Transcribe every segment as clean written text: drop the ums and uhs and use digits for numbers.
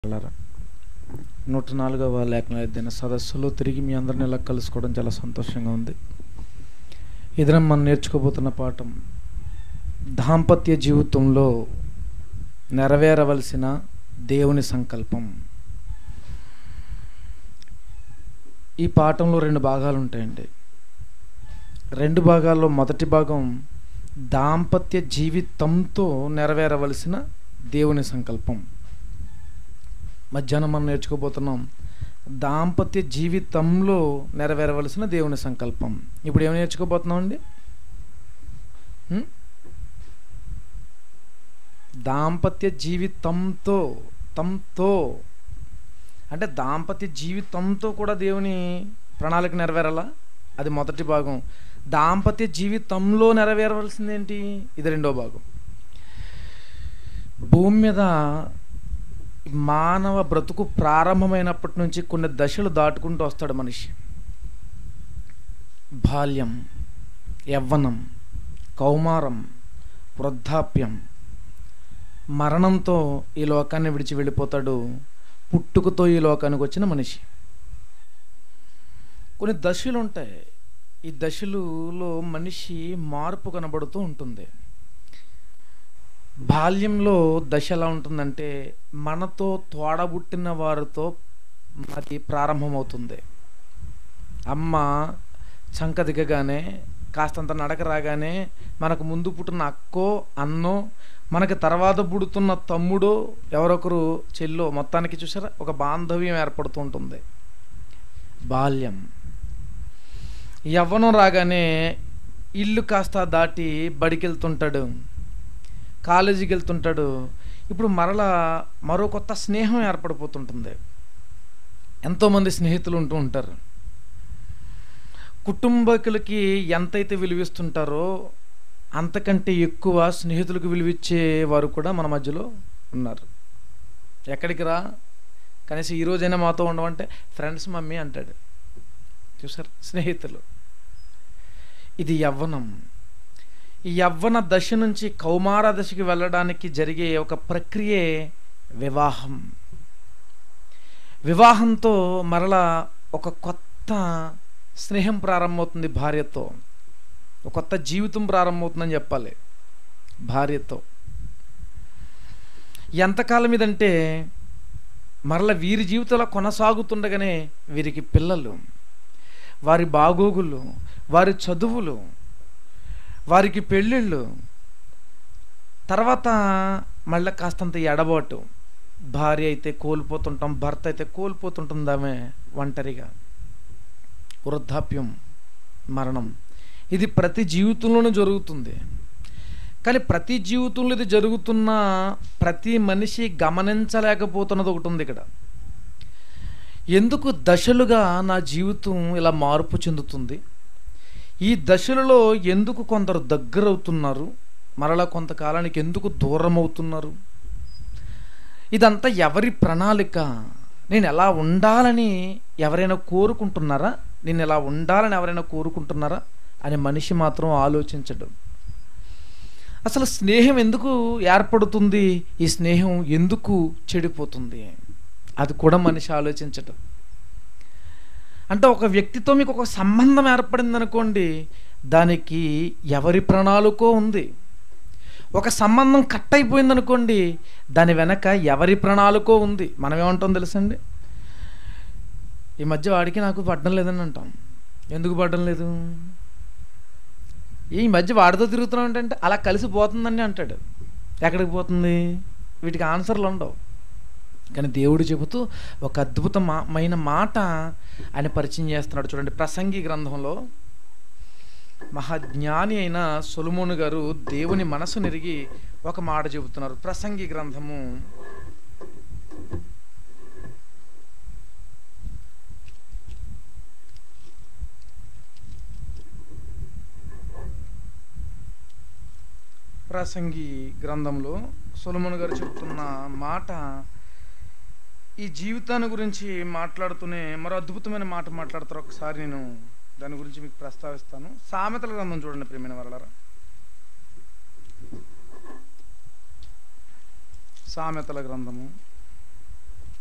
104వ లేఖన అధ్యయన సదస్సులో తిరిగి మీ అందరిని ఇలా కలుసుకోవడం చాలా సంతోషంగా ఉంది. ఇదిన మనం నేర్చుకోబోతున్న పాఠం దాంపత్య జీవితంలో నెరవేరవలసిన దేవుని సంకల్పం. ఈ పాఠంలో 2 భాగాలు ఉంటాయండి. 2 భాగాల్లో మొదటి భాగం దాంపత్య జీవితంతో నెరవేరవలసిన దేవుని సంకల్పం. మధ్యాహ్నం మనం నేర్చుకోబోతున్నాం దాంపత్య జీవితంలో నెరవేరవలసిన దేవుని సంకల్పం. ఇప్పుడు ఏమి నేర్చుకోబోతున్నాం అండి? దాంపత్య జీవితంతో అంటే దాంపత్య జీవితంతో కూడా దేవుని ప్రణాళిక నెరవేరాలా? అది మొదటి భాగం. దాంపత్య జీవితంలో నెరవేరవలసింది ఏంటి? ఇది 2వ భాగం. భూమి మీద మానవ బ్రతుకు ప్రారంభమైనప్పటి నుంచి కొన్ని దశలు దాటుకుంటూ వస్తాడు మనిషి. బాల్యం, యవ్వనం, కౌమారం, వృద్ధాప్యం, మరణంతో ఈ లోకాన్ని విడిచి వెళ్ళిపోతాడు. పుట్టుకతో ఈ లోకానికి వచ్చిన మనిషి. కొన్ని దశలు ఉంటాయి. ఈ దశలలో మనిషి మార్పు కనబడుతూ ఉంటుంది. బాల్యంలో దశ ఎలా ఉంటుందంటే మనతో తోడబుట్టిన వారితో అది ప్రారంభమవుతుంది. అమ్మ చంక దిగగానే కాస్తంత నడక రాగానే మనకు ముందు పుట్టిన అక్కో అన్నో మనకి తర్వాత పుడుతున్న తమ్ముడో ఎవరొకరు చెల్లో మొత్తానికి చూసారా ఒక బాంధవ్యం ఏర్పడుతూ ఉంటుంది. బాల్యం. యవ్వనం రాగానే ఇల్లు కాస్త దాటి బడికి వెళ్తుంటాడు, కాలేజీకి వెళ్తుంటాడు. ఇప్పుడు మరో కొత్త స్నేహం ఏర్పడిపోతుంటుంది. ఎంతోమంది స్నేహితులు ఉంటూ ఉంటారు. కుటుంబకులకి ఎంతైతే విలువిస్తుంటారో అంతకంటే ఎక్కువ స్నేహితులకు విలువిచ్చే వారు కూడా మన మధ్యలో ఉన్నారు. ఎక్కడికి రా, కనీసం ఈరోజైనా మాతో ఉండమంటే ఫ్రెండ్స్ మమ్మీ అంటాడు. చూసారు, స్నేహితులు. ఇది యవ్వనం. ఈ యవ్వన దశ నుంచి కౌమార దశకి వెళ్ళడానికి జరిగే ఒక ప్రక్రియే వివాహం. వివాహంతో మరలా ఒక కొత్త స్నేహం ప్రారంభమవుతుంది భార్యతో. ఒక కొత్త జీవితం ప్రారంభమవుతుందని చెప్పాలి భార్యతో. ఎంతకాలం ఇదంటే మరలా వీరి జీవితంలో కొనసాగుతుండగానే వీరికి పిల్లలు, వారి బాగోగులు, వారి చదువులు, వారికి పెళ్ళిళ్ళు, తర్వాత మళ్ళీ కాస్తంత ఎడబాటు. భార్య అయితే కోల్పోతుంటాం, భర్త అయితే కోల్పోతుంటుందామే ఒంటరిగా. వృద్ధాప్యం, మరణం. ఇది ప్రతి జీవితంలోనూ జరుగుతుంది. కానీ ప్రతి జీవితంలో ఇది జరుగుతున్న ప్రతి మనిషి గమనించలేకపోతున్నది ఒకటి ఉంది ఇక్కడ. ఎందుకు దశలుగా నా జీవితం ఇలా మార్పు చెందుతుంది? ఈ దశలలో ఎందుకు కొందరు దగ్గరవుతున్నారు, మరలా కొంతకాలానికి ఎందుకు దూరం అవుతున్నారు? ఇదంతా ఎవరి ప్రణాళిక? నేను ఎలా ఉండాలని ఎవరైనా కోరుకుంటున్నారా? నేను ఎలా ఉండాలని ఎవరైనా కోరుకుంటున్నారా అని మనిషి మాత్రం ఆలోచించడు. అసలు స్నేహం ఎందుకు ఏర్పడుతుంది? ఈ స్నేహం ఎందుకు చెడిపోతుంది? అది కూడా మనిషి ఆలోచించడు. అంటే ఒక వ్యక్తితో మీకు ఒక సంబంధం ఏర్పడింది అనుకోండి, దానికి ఎవరి ప్రణాళికో ఉంది. ఒక సంబంధం కట్ అయిపోయింది అనుకోండి, దాని వెనక ఎవరి ప్రణాళికో ఉంది. మనం ఏమంటాం తెలుసండి? ఈ మధ్య వాడికి నాకు పడడం లేదని అంటాం. ఎందుకు పడడం లేదు? ఈ మధ్య వాడితో తిరుగుతున్నాం ఏంటంటే అలా కలిసిపోతుందని అంటాడు. ఎక్కడికి పోతుంది? వీటికి ఆన్సర్లు ఉండవు. కానీ దేవుడు చెబుతూ ఒక అద్భుతమైన మాట ఆయన పరిచయం చేస్తున్నాడు. చూడండి, ప్రసంగి గ్రంథంలో మహాజ్ఞాని అయిన సొలొమోను గారు దేవుని మనసు నెరిగి ఒక మాట చెబుతున్నారు. ప్రసంగి గ్రంథము 'ప్రసంగి' సొలొమోను గారు చెబుతున్న మాట ఈ జీవితాన్ని గురించి మాట్లాడుతూనే మరో అద్భుతమైన మాట మాట్లాడతారు. ఒకసారి నేను దాని గురించి మీకు ప్రస్తావిస్తాను. సామెతల గ్రంథం చూడండి ప్రియమైన వారలారా. సామెతల గ్రంథము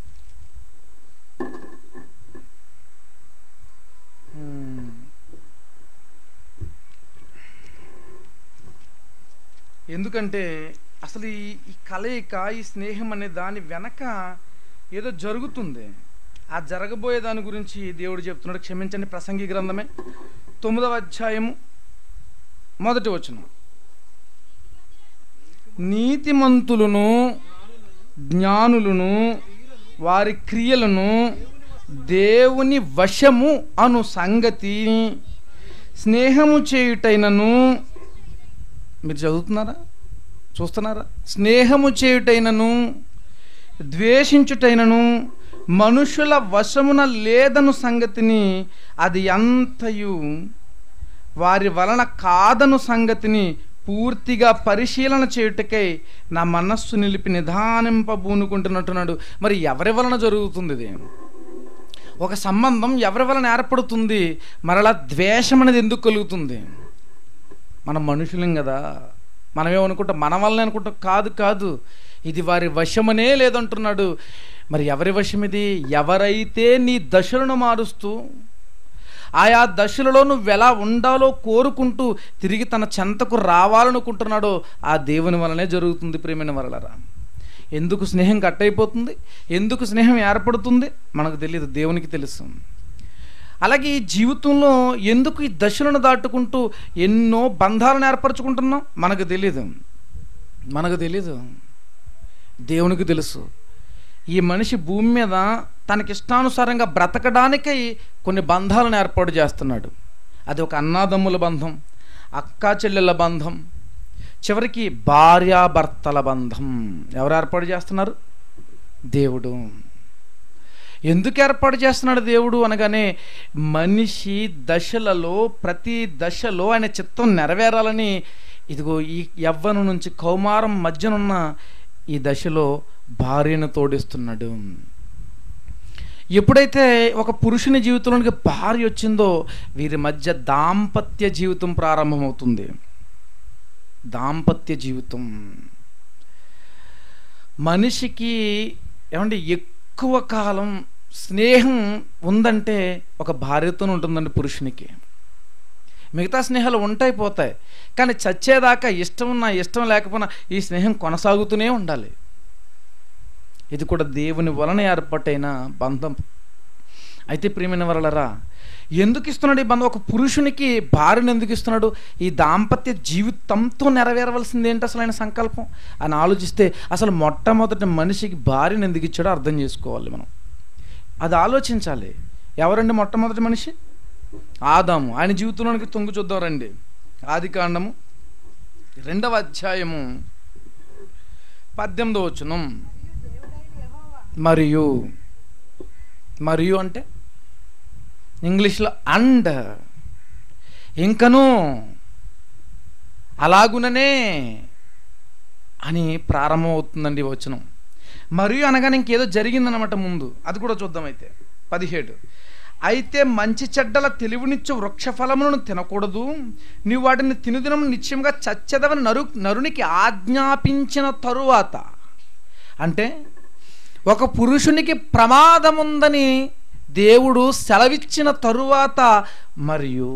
ఎందుకంటే అసలు ఈ కలయిక, ఈ స్నేహం అనే దాని వెనక ఏదో జరుగుతుంది. ఆ జరగబోయే దాని గురించి దేవుడు చెప్తున్నాడు. క్షమించండి, ప్రసంగి గ్రంథమే 9వ అధ్యాయము 1వ వచనం. నీతిమంతులను, జ్ఞానులను, వారి క్రియలను దేవుని వశము అను సంగతి స్నేహము చేయుటైనను. మీరు చదువుతున్నారా, చూస్తున్నారా? స్నేహము చేయుటైనను, ద్వేషించుటైనను మనుషుల వశమున లేదను సంగతిని, అది అంతయు వారి వలన కాదను సంగతిని పూర్తిగా పరిశీలన చేయుటకై నా మనస్సు నిలిపి నిదానింపబూనుకుంటున్నట్టున్నాడు. మరి ఎవరి వలన జరుగుతుంది ఇది? ఒక సంబంధం ఎవరి వలన ఏర్పడుతుంది? మరలా ద్వేషం అనేది ఎందుకు కలుగుతుంది? మనం మనుషులం కదా, మనమేమనుకుంటాం, మన వల్లనే అనుకుంటాం. కాదు, ఇది వారి వశమనే లేదంటున్నాడు. మరి ఎవరి వశం ఇది? ఎవరైతే నీ దశలను మారుస్తూ ఆయా దశలలో నువ్వు ఎలా ఉండాలో కోరుకుంటూ తిరిగి తన చెంతకు రావాలనుకుంటున్నాడో ఆ దేవుని వలనే జరుగుతుంది. ప్రేమైన వరలరా, ఎందుకు స్నేహం కట్ అయిపోతుంది, ఎందుకు స్నేహం ఏర్పడుతుంది మనకు తెలియదు, దేవునికి తెలుసు. అలాగే ఈ జీవితంలో ఎందుకు ఈ దశలను దాటుకుంటూ ఎన్నో బంధాలను ఏర్పరచుకుంటున్నాం మనకు తెలీదు, దేవునికి తెలుసు. ఈ మనిషి భూమి మీద తనకిష్టానుసారంగా బ్రతకడానికై కొన్ని బంధాలను ఏర్పాటు చేస్తున్నాడు. అది ఒక అన్నాదమ్ముల బంధం, అక్కా చెల్లెళ్ళ బంధం, చివరికి భార్యాభర్తల బంధం. ఎవరు ఏర్పాటు చేస్తున్నారు? దేవుడు. ఎందుకు ఏర్పాటు చేస్తున్నాడు దేవుడు అనగానే, మనిషి దశలలో ప్రతి దశలో ఆయన చిత్తం నెరవేరాలని. ఇదిగో ఈ యవ్వనం నుంచి కౌమారం మధ్యనున్న ఈ దశలో భార్యను తోడిస్తున్నాడు. ఎప్పుడైతే ఒక పురుషుని జీవితంలోనికి భార్య వచ్చిందో వీరి మధ్య దాంపత్య జీవితం ప్రారంభమవుతుంది. దాంపత్య జీవితం మనిషికి ఏమంటే ఎక్కువ కాలం స్నేహం ఉందంటే ఒక భార్యతోనే ఉంటుందండి పురుషునికి. మిగతా స్నేహాలు ఉంటాయి పోతాయి, కానీ చచ్చేదాకా ఇష్టం ఉన్నా ఇష్టం లేకపోయినా ఈ స్నేహం కొనసాగుతూనే ఉండాలి. ఇది కూడా దేవుని వలన ఏర్పాటైన బంధం. అయితే ప్రియమైన వరలరా, ఎందుకు ఇస్తున్నాడు ఈ బంధం? ఒక పురుషునికి భార్యను ఎందుకు ఇస్తున్నాడు? ఈ దాంపత్య జీవితంతో నెరవేరవలసింది ఏంటి అసలు ఆయన సంకల్పం అని ఆలోచిస్తే, అసలు మొట్టమొదటి మనిషికి భార్యను ఎందుకు ఇచ్చాడో అర్థం చేసుకోవాలి మనం. అది ఆలోచించాలి. ఎవరండి మొట్టమొదటి మనిషి? ఆదాము. ఆయన జీవితంలోనికి తొంగి చూద్దాం రండి. ఆదికాండము 2వ అధ్యాయము 18వ వచనం. మరియు అంటే ఇంగ్లీష్లో అండ్, ఇంకను, అలాగుననే అని ప్రారంభం అవుతుందండి వచనం. మరియు అనగానే ఇంకేదో జరిగిందనమాట ముందు. అది కూడా చూద్దాం. అయితే 17, అయితే మంచి చెడ్డల తెలివినిచ్చు వృక్ష ఫలములను తినకూడదు, నీవు వాటిని తినుదినం నిశ్చయంగా చచ్చెదవని నరునికి ఆజ్ఞాపించిన తరువాత. అంటే ఒక పురుషునికి ప్రమాదం ఉందని దేవుడు సెలవిచ్చిన తరువాత, మరియు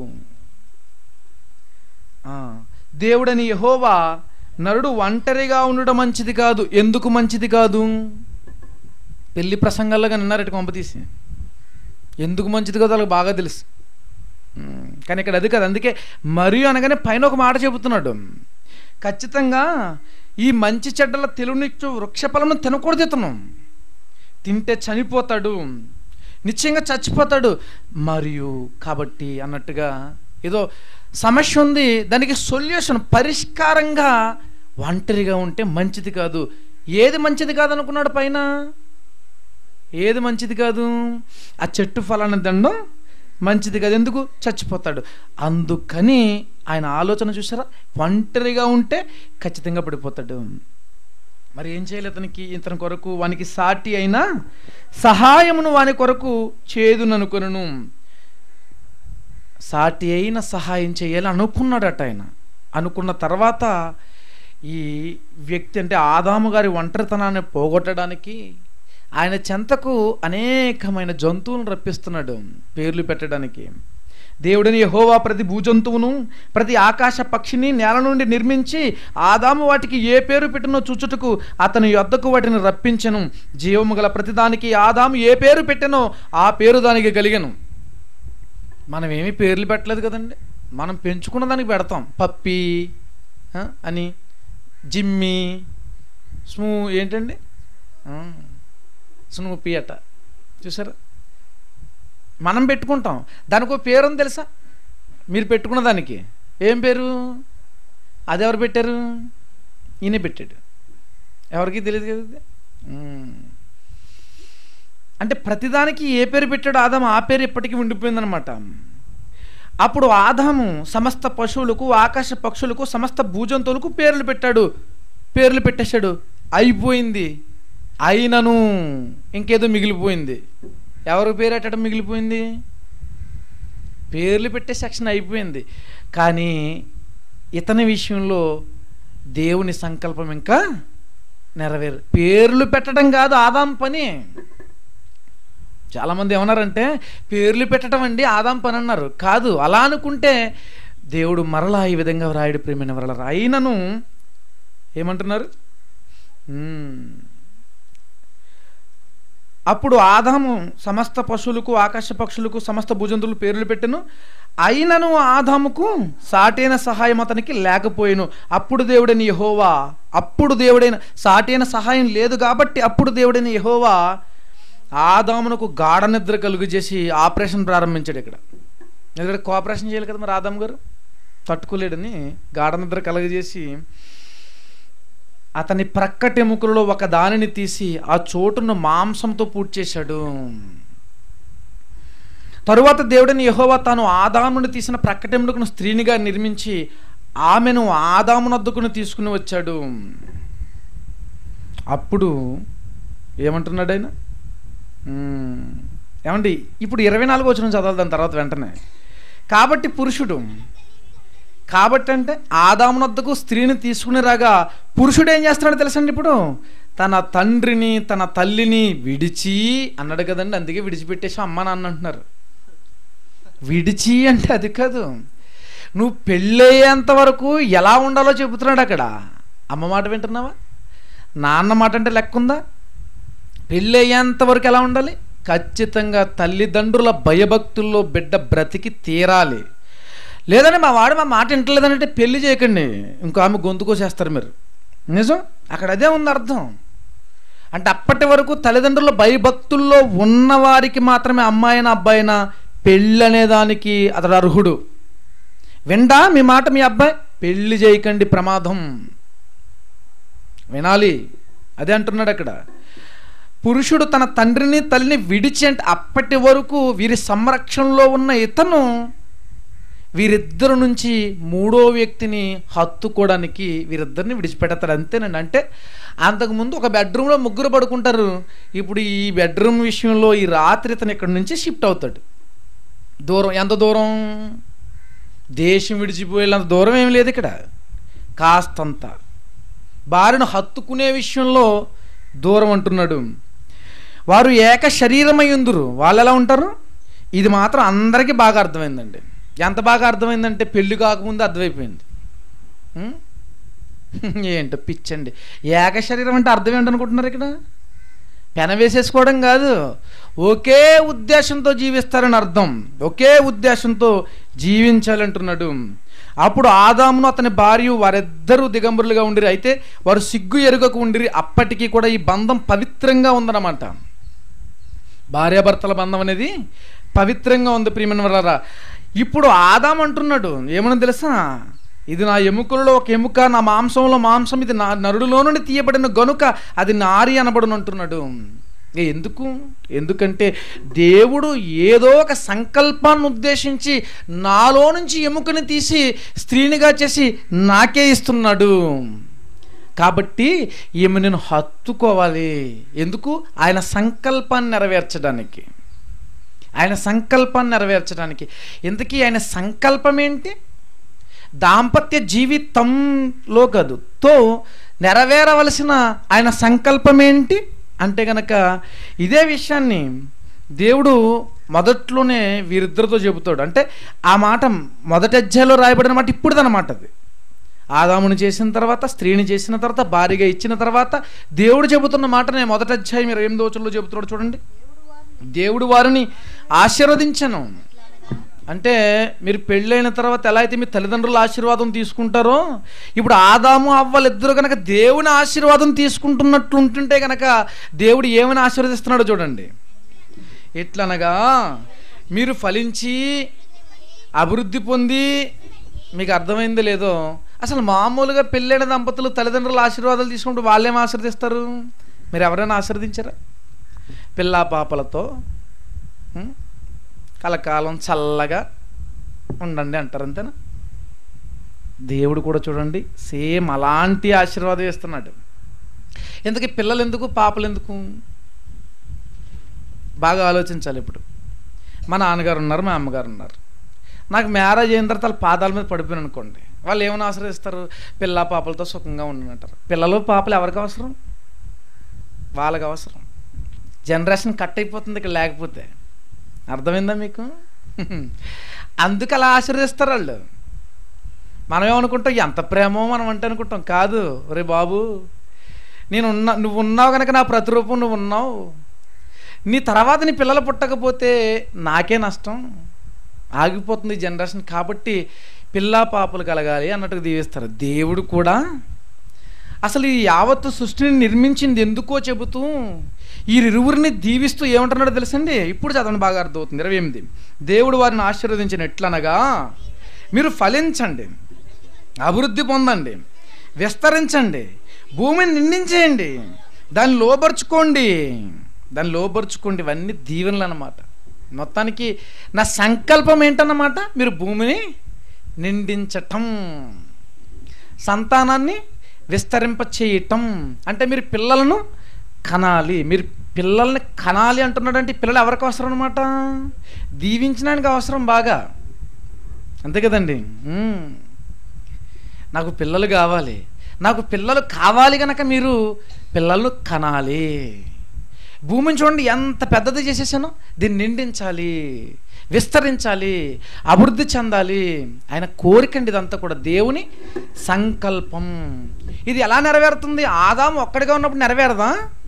దేవుడని యెహోవా నరుడు ఒంటరిగా ఉండడం మంచిది కాదు. ఎందుకు మంచిది కాదు? పెళ్లి ప్రసంగాల్లోగా నిన్నారట కొంపతీసి. ఎందుకు మంచిది కాదు వాళ్ళకి బాగా తెలుసు, కానీ ఇక్కడ అది కాదు. అందుకే మరియు అనగానే పైన ఒక మాట చెబుతున్నాడు. ఖచ్చితంగా ఈ మంచి చెడ్డల తెలివినిచ్చు వృక్షఫలమును తినకూడదు. ఇతను తింటే చనిపోతాడు, నిశ్చయంగా చచ్చిపోతాడు. మరియు కాబట్టి అన్నట్టుగా ఏదో సమస్య ఉంది, దానికి సొల్యూషన్, పరిష్కారంగా ఒంటరిగా ఉంటే మంచిది కాదు. ఏది మంచిది కాదు అనుకున్నాడు పైన? ఏది మంచిది కాదు? ఆ చెట్టు ఫలాన్ని దండం మంచిది కాదు. ఎందుకు? చచ్చిపోతాడు. అందుకని ఆయన ఆలోచన చూసారా, ఒంటరిగా ఉంటే ఖచ్చితంగా పడిపోతాడు. మరి ఏం చేయాలి ఇతని కొరకు? వానికి సాటి అయినా సహాయమును వాని కొరకు చేదుననుకొనును. సాటి అయిన సహాయం చేయాలి అనుకున్నాడట ఆయన. అనుకున్న తర్వాత ఈ వ్యక్తి అంటే ఆదాము గారి ఒంటరితనాన్ని పోగొట్టడానికి ఆయన చెంతకు అనేకమైన జంతువులను రప్పిస్తున్నాడు పేర్లు పెట్టడానికి. దేవుడిని యెహోవా ప్రతి భూజంతువును ప్రతి ఆకాశ పక్షిని నేల నుండి నిర్మించి ఆదాము వాటికి ఏ పేరు పెట్టినో చూచుటకు అతని యొద్దకు వాటిని రప్పించెను. జీవము గల ప్రతిదానికి ఆదాము ఏ పేరు పెట్టెనో ఆ పేరు దానికి కలిగెను. మనం ఏమీ పేర్లు పెట్టలేదు కదండి, మనం పెంచుకున్న దానికి పెడతాం. పప్పి అని, జిమ్మి, ఏంటండి స్నూపీ అట, చూసారా? మనం పెట్టుకుంటాం. దానికి ఒక పేరు ఉంది తెలుసా? మీరు పెట్టుకున్న దానికి ఏం పేరు? అది ఎవరు పెట్టారు? ఈయన పెట్టాడు. ఎవరికి తెలియదు కదా. అంటే ప్రతిదానికి ఏ పేరు పెట్టాడు ఆదాము, ఆ పేరు ఎప్పటికీ ఉండిపోయిందనమాట. అప్పుడు ఆదాము సమస్త పశువులకు, ఆకాశ పక్షులకు, సమస్త భూజంతువులకు పేర్లు పెట్టాడు. పేర్లు పెట్టేశాడు. అయిపోయింది. అయినను ఇంకేదో మిగిలిపోయింది. ఎవరు పేరు పెట్టడం మిగిలిపోయింది? పేర్లు పెట్టే సెక్షన్ అయిపోయింది. కానీ ఇతని విషయంలో దేవుని సంకల్పం ఇంకా నెరవేరు. పేర్లు పెట్టడం కాదు ఆదాం పని. చాలామంది ఏమన్నారంటే పేర్లు పెట్టడం అండి ఆదాం పని అన్నారు. కాదు, అలా అనుకుంటే దేవుడు మరలా ఈ విధంగా వ్రాయడు. ప్రేమైన వరల అయినను ఏమంటున్నారు? అప్పుడు ఆదాము సమస్త పశువులకు, ఆకాశ పక్షులకు, సమస్త భూజంతువులు పేర్లు పెట్టెను. అయినను ఆదాముకు సాటైన సహాయం అతనికి లేకపోయెను. అప్పుడు దేవుడైన సాటైన సహాయం లేదు కాబట్టి అప్పుడు దేవుడైన యెహోవా ఆదామునకు గాఢ నిద్ర కలుగు చేసి ఆపరేషన్ ప్రారంభించాడు. ఇక్కడ కోఆపరేషన్ చేయాలి కదా మరి ఆదాము గారు, తట్టుకోలేడని గాఢ నిద్ర కలుగజేసి అతని ప్రక్కటెముకలలో ఒక దానిని తీసి ఆ చోటును మాంసంతో పూర్తి చేశాడు. తరువాత దేవుడైన యెహోవా తాను ఆదామును తీసిన ప్రక్కటెముకను స్త్రీనిగా నిర్మించి ఆమెను ఆదామునొద్దకును తీసుకుని వచ్చాడు. అప్పుడు ఏమంటున్నాడు ఆయన? ఏమండి, ఇప్పుడు 24వ వచనం చదవాలి దాని తర్వాత వెంటనే. కాబట్టి అంటే ఆదామునొద్దకు స్త్రీని తీసుకుని రాగా పురుషుడు ఏం చేస్తున్నాడు తెలుసండి? ఇప్పుడు తన తండ్రిని తన తల్లిని విడిచి అన్నాడు కదండి. అందుకే విడిచిపెట్టేసి అమ్మ నాన్న అంటున్నారు. విడిచి అంటే అది కాదు, నువ్వు పెళ్ళయ్యేంత వరకు ఎలా ఉండాలో చెబుతున్నాడు అక్కడ. అమ్మ మాట వింటున్నావా? నాన్న మాట అంటే లెక్క ఉందా? పెళ్ళయ్యేంత వరకు ఎలా ఉండాలి? ఖచ్చితంగా తల్లిదండ్రుల భయభక్తుల్లో బిడ్డ బ్రతికి తీరాలి. లేదంటే మా మాట వింటలేదంటే పెళ్లి చేయకండి, ఇంకో ఆమె గొంతు కోసేస్తారు మీరు. నిజం, అక్కడ అదే ఉంది అర్థం. అంటే అప్పటి వరకు తల్లిదండ్రుల భయభక్తుల్లో ఉన్నవారికి మాత్రమే అమ్మాయినా అబ్బాయినా పెళ్ళి అనేదానికి అతడు అర్హుడు. విండా మీ మాట మీ అబ్బాయి? పెళ్లి చేయకండి, ప్రమాదం. వినాలి, అదే అంటున్నాడు అక్కడ. పురుషుడు తన తండ్రిని తల్లిని విడిచి అంటే అప్పటి వరకు వీరి సంరక్షణలో ఉన్న ఇతను వీరిద్దరు నుంచి మూడో వ్యక్తిని హత్తుకోవడానికి వీరిద్దరిని విడిచిపెడతాడు. అంతేనండి. అంటే అంతకుముందు ఒక బెడ్రూమ్లో ముగ్గురు పడుకుంటారు. ఇప్పుడు ఈ బెడ్రూమ్ విషయంలో ఈ రాత్రి ఇతను ఇక్కడి నుంచి షిఫ్ట్ అవుతాడు. దూరం ఎంత దూరం? దేశం విడిచిపోయేంత దూరం ఏమి లేదు ఇక్కడ, కాస్తంత. భార్యను హత్తుకునే విషయంలో దూరం అంటున్నాడు. వారు ఏక శరీరమై ఉందురు. వాళ్ళు ఎలా ఉంటారు? ఇది మాత్రం అందరికీ బాగా అర్థమైందండి. ఎంత బాగా అర్థమైందంటే పెళ్ళి కాకముందు అర్థమైపోయింది. ఏంటో పిచ్చండి. ఏక శరీరం అంటే అర్థం ఏంటనుకుంటున్నారు? ఇక్కడ పెన వేసేసుకోవడం కాదు, ఒకే ఉద్దేశంతో జీవిస్తారని అర్థం. ఒకే ఉద్దేశంతో జీవించాలంటున్నాడు. అప్పుడు ఆదామును అతని భార్య వారిద్దరూ దిగంబరులుగా ఉండిరి. అయితే వారు సిగ్గు ఎరుగకు ఉండిరి. అప్పటికీ కూడా ఈ బంధం పవిత్రంగా ఉందన్నమాట. భార్యాభర్తల బంధం అనేది పవిత్రంగా ఉంది. ప్రియమైనవారా, ఇప్పుడు ఆదాము అంటున్నాడు ఏమని తెలుసా? ఇది నా ఎముకలలో ఒక ఎముక, నా మాంసంలో మాంసం, ఇది నా నరుడిలో నుండి తీయబడిన గనుక అది నారి అనబడును అంటున్నాడు. ఎందుకంటే దేవుడు ఏదో ఒక సంకల్పాన్ని ఉద్దేశించి నాలో నుంచి ఎముకని తీసి స్త్రీనిగా చేసి నాకే ఇస్తున్నాడు. కాబట్టి ఈమె నేను హత్తుకోవాలి. ఎందుకు? ఆయన సంకల్పాన్ని నెరవేర్చడానికి. ఇంతకీ ఆయన సంకల్పం ఏంటి? దాంపత్య జీవితంలో కాదు, నెరవేరవలసిన ఆయన సంకల్పం ఏంటి అంటే గనక ఇదే విషయాన్ని దేవుడు మొదట్లోనే వీరిద్దరితో చెబుతాడు. అంటే ఆ మాట మొదటి అధ్యాయంలో రాయబడిన మాట ఇప్పుడుదన్నమాట. అది ఆదాముని చేసిన తర్వాత, స్త్రీని చేసిన తర్వాత, భార్యగా ఇచ్చిన తర్వాత దేవుడు చెబుతున్న మాటనే మొదటి అధ్యాయం 28వ వచనంలో చెబుతున్నాడు చూడండి. దేవుడు వారిని ఆశీర్వదించను. అంటే మీరు పెళ్ళైన తర్వాత ఎలా అయితే మీ తల్లిదండ్రుల ఆశీర్వాదం తీసుకుంటారో, ఇప్పుడు ఆదాము అవ్వలు ఇద్దరు కనుక దేవుని ఆశీర్వాదం తీసుకుంటున్నట్టు ఉంటుంటే కనుక దేవుడు ఏమని ఆశీర్వదిస్తున్నాడో చూడండి. ఎట్లనగా మీరు ఫలించి అభివృద్ధి పొంది, మీకు అర్థమైందో లేదో, అసలు మామూలుగా పెళ్ళైన దంపతులు తల్లిదండ్రుల ఆశీర్వాదాలు తీసుకుంటూ వాళ్ళేం ఆశీర్వదిస్తారు? మీరు ఎవరైనా ఆశీర్వదించారా? పిల్లా పాపలతో కలకాలం చల్లగా ఉండండి అంటారు, అంతేనా? దేవుడు కూడా చూడండి సేమ్ అలాంటి ఆశీర్వాదం ఇస్తున్నాడు. ఎందుకు పిల్లలు ఎందుకు, పాపలు ఎందుకు? బాగా ఆలోచించాలి. ఇప్పుడు మా నాన్నగారు ఉన్నారు, మా అమ్మగారు ఉన్నారు. నాకు మ్యారేజ్ అయిన తర్వాత వాళ్ళ పాదాల మీద పడిపోయాను అనుకోండి, వాళ్ళు ఏమైనా ఆశ్రయిస్తారు? పిల్ల పాపలతో సుఖంగా ఉండనంటారు. పిల్లలు పాపలు ఎవరికి అవసరం? వాళ్ళకి అవసరం. జనరేషన్ కట్ అయిపోతుంది ఇక్కడ లేకపోతే. అర్థమైందా మీకు? అందుకు అలా ఆశీర్వదిస్తారు వాళ్ళు. మనం ఏమనుకుంటాం, ఎంత ప్రేమో మనం అంటే అనుకుంటాం. కాదు, రే బాబు నువ్వు ఉన్నావు కనుక నా ప్రతిరూపం నువ్వు ఉన్నావు, నీ తర్వాత నీ పిల్లలు పుట్టకపోతే నాకే నష్టం, ఆగిపోతుంది జనరేషన్, కాబట్టి పిల్లా పాపలు కలగాలి అన్నట్టుగా దీవిస్తారు. దేవుడు కూడా అసలు ఈ యావత్తు సృష్టిని నిర్మించింది ఎందుకో చెబుతూ ఈ ఇరువురిని దీవిస్తూ ఏమంటున్నాడో తెలుసండి? ఇప్పుడు చదవండి, బాగా అర్థమవుతుంది. 28. దేవుడు వారిని ఆశీర్వదించిన ఎట్లనగా మీరు ఫలించండి, అభివృద్ధి పొందండి, విస్తరించండి, భూమిని నిండించేయండి, దాన్ని లోపరుచుకోండి. ఇవన్నీ దీవెనలు అన్నమాట. మొత్తానికి నా సంకల్పం ఏంటన్నమాట? మీరు భూమిని నిండించటం, సంతానాన్ని విస్తరింప చేయటం. అంటే మీరు పిల్లలను కనాలి. మీరు పిల్లల్ని కనాలి అంటున్నాడంటే పిల్లలు ఎవరికి అవసరం అనమాట? దీవించడానికి అవసరం బాగా, అంతే కదండి. నాకు పిల్లలు కావాలి, నాకు పిల్లలు కావాలి కనుక మీరు పిల్లలను కనాలి. భూమిని చూడండి ఎంత పెద్దది చేసేసానో, దీన్ని నిండించాలి, విస్తరించాలి, అభివృద్ధి చెందాలి. ఆయన కోరికండి ఇదంతా కూడా, దేవుని సంకల్పం. ఇది ఎలా నెరవేరుతుంది? ఆదాము ఒక్కడిగా ఉన్నప్పుడు నెరవేరదా?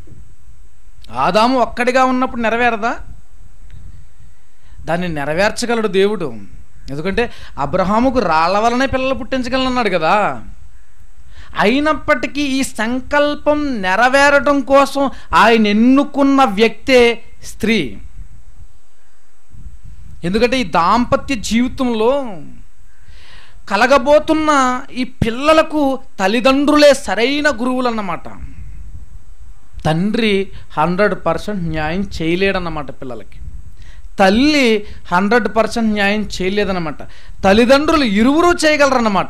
దాన్ని నెరవేర్చగలడు దేవుడు. ఎందుకంటే అబ్రహాముకు రాళ్ల వలనే పిల్లలు పుట్టించగలనన్నాడు కదా. అయినప్పటికీ ఈ సంకల్పం నెరవేరడం కోసం ఆయన ఎన్నుకున్న వ్యక్తే స్త్రీ. ఎందుకంటే ఈ దాంపత్య జీవితంలో కలగబోతున్న ఈ పిల్లలకు తల్లిదండ్రులే సరైన గురువులు అన్నమాట. తండ్రి 100% న్యాయం చేయలేడన్నమాట పిల్లలకి. తల్లి 100% న్యాయం చేయలేదన్నమాట. తల్లిదండ్రులు ఇరువురు చేయగలరన్నమాట.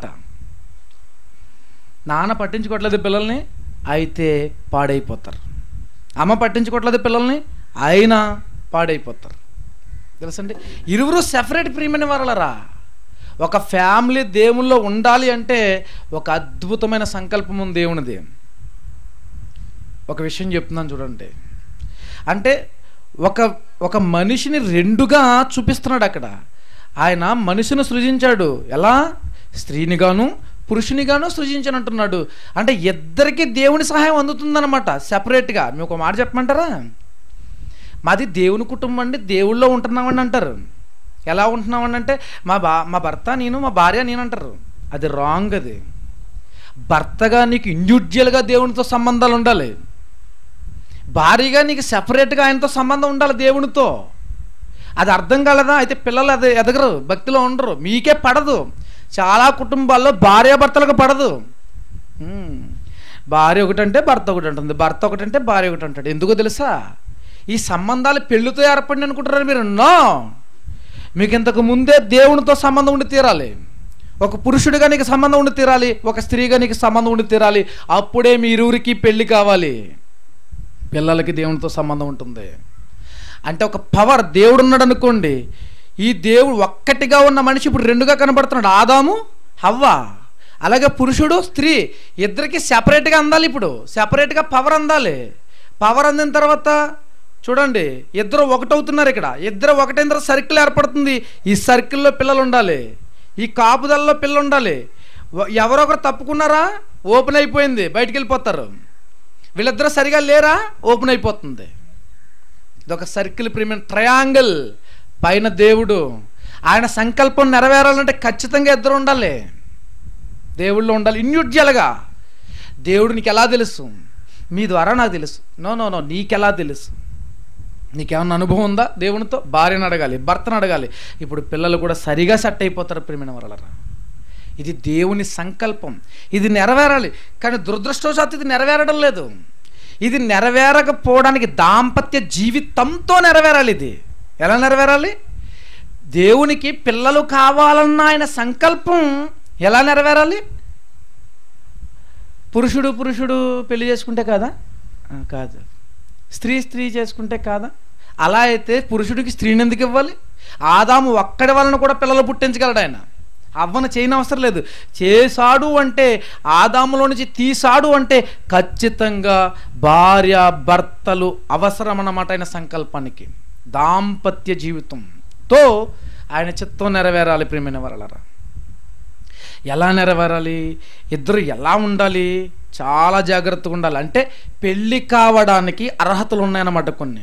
నాన్న పట్టించుకోవట్లేదు పిల్లల్ని, అయితే పాడైపోతారు. అమ్మ పట్టించుకోవట్లేదు పిల్లల్ని, అయినా పాడైపోతారు. తెలుసండి, ఇరువురు సెపరేట్ ప్రియమైన వారలరా. ఒక ఫ్యామిలీ దేవుల్లో ఉండాలి అంటే ఒక అద్భుతమైన సంకల్పం ఉంది దేవునిది. ఒక విషయం చెప్తున్నాను చూడండి. అంటే ఒక మనిషిని రెండుగా చూపిస్తున్నాడు అక్కడ. ఆయన మనిషిని సృజించాడు. ఎలా? స్త్రీనిగాను పురుషునిగాను సృజించని అంటున్నాడు. అంటే ఇద్దరికి దేవుని సహాయం అందుతుందన్నమాట సెపరేట్గా. మీకు ఒక మాట చెప్పమంటారా? మాది దేవుని కుటుంబం అండి, దేవుళ్ళో ఉంటున్నామండి అంటారు. ఎలా ఉంటున్నామండి అంటే మా భర్త నేను, మా భార్య నేను అంటారు. అది రాంగ్. అది భర్తగా నీకు ఇండివిజువల్గా దేవునితో సంబంధాలు ఉండాలి. భార్యగా నీకు సెపరేట్గా ఆయనతో సంబంధం ఉండాలి దేవునితో. అది అర్థం కాలేదా? అయితే పిల్లలు అది ఎదగరు, భక్తిలో ఉండరు, మీకే పడదు. చాలా కుటుంబాల్లో భార్యాభర్తలకు పడదు. భార్య ఒకటంటే భర్త ఒకటి అంటుంది, భర్త ఒకటంటే భార్య ఒకటి అంటాడు. ఎందుకో తెలుసా? ఈ సంబంధాలు పెళ్ళితో ఏర్పడి అనుకుంటున్నారు మీరు. నో, మీకు ఇంతకు ముందే దేవునితో సంబంధం ఉండి తీరాలి. ఒక పురుషుడిగా నీకు సంబంధం ఉండి తీరాలి, ఒక స్త్రీగా నీకు సంబంధం ఉండి తీరాలి. అప్పుడే మీ ఇరువురికి పెళ్ళి కావాలి. పిల్లలకి దేవునితో సంబంధం ఉంటుంది. అంటే ఒక పవర్ దేవుడు ఉన్నాడు అనుకోండి. ఈ దేవుడు ఒక్కటిగా ఉన్న మనిషి ఇప్పుడు రెండుగా కనబడుతున్నాడు. ఆదాము హవ్వ, అలాగే పురుషుడు స్త్రీ, ఇద్దరికి సెపరేట్గా అందాలి. ఇప్పుడు సెపరేట్గా పవర్ అందాలి. పవర్ అందిన తర్వాత చూడండి, ఇద్దరు ఒకటవుతున్నారు. ఇక్కడ ఇద్దరు ఒకటైన తర్వాత సర్కిల్ ఏర్పడుతుంది. ఈ సర్కిల్లో పిల్లలు ఉండాలి, ఈ కాపుదలలో పిల్లలు ఉండాలి. ఎవరొకరు తప్పుకున్నారా, ఓపెన్ అయిపోయింది, బయటికి వెళ్ళిపోతారు. వీళ్ళిద్దరూ సరిగా లేరా, ఓపెన్ అయిపోతుంది. ఇదొక సర్కిల్, ప్రియమైన ట్రయాంగిల్. పైన దేవుడు, ఆయన సంకల్పం నెరవేరాలంటే ఖచ్చితంగా ఇద్దరు ఉండాలి, దేవుళ్ళు ఉండాలి ఇండివిజువల్గా. దేవుడు నీకు ఎలా తెలుసు? మీ ద్వారా నాకు తెలుసు. నో నో నో నీకెలా తెలుసు? నీకేమన్నా అనుభవం ఉందా దేవునితో? భార్యను అడగాలి, భర్తను అడగాలి. ఇప్పుడు పిల్లలు కూడా సరిగా సెట్ అయిపోతారు ప్రియమైన వారలారా. ఇది దేవుని సంకల్పం, ఇది నెరవేరాలి. కానీ దురదృష్టవశాత్తు ఇది నెరవేరడం లేదు. ఇది నెరవేరకపోవడానికి దాంపత్య జీవితంతో నెరవేరాలి. ఇది ఎలా నెరవేరాలి? దేవునికి పిల్లలు కావాలన్న ఆయన సంకల్పం ఎలా నెరవేరాలి? పురుషుడు పెళ్లి చేసుకుంటే కాదా? కాదు. స్త్రీ చేసుకుంటే కాదా? అలా అయితే పురుషుడికి స్త్రీని ఎందుకు ఇవ్వాలి? ఆదాము ఒక్కడి వలన కూడా పిల్లలు పుట్టించగలడు ఆయన. అవ్వను చేయని అవసరం లేదు. చేశాడు అంటే, ఆదాములో నుంచి తీశాడు అంటే ఖచ్చితంగా భార్య భర్తలు అవసరం అన్నమాట ఆయన సంకల్పానికి. దాంపత్య జీవితంతో ఆయన చిత్తం నెరవేరాలి ప్రియమైన వారలారా. ఎలా నెరవేరాలి? ఇద్దరు ఎలా ఉండాలి? చాలా జాగ్రత్తగా ఉండాలి. అంటే పెళ్ళి కావడానికి అర్హతలు ఉన్నాయన్నమాట కొన్ని.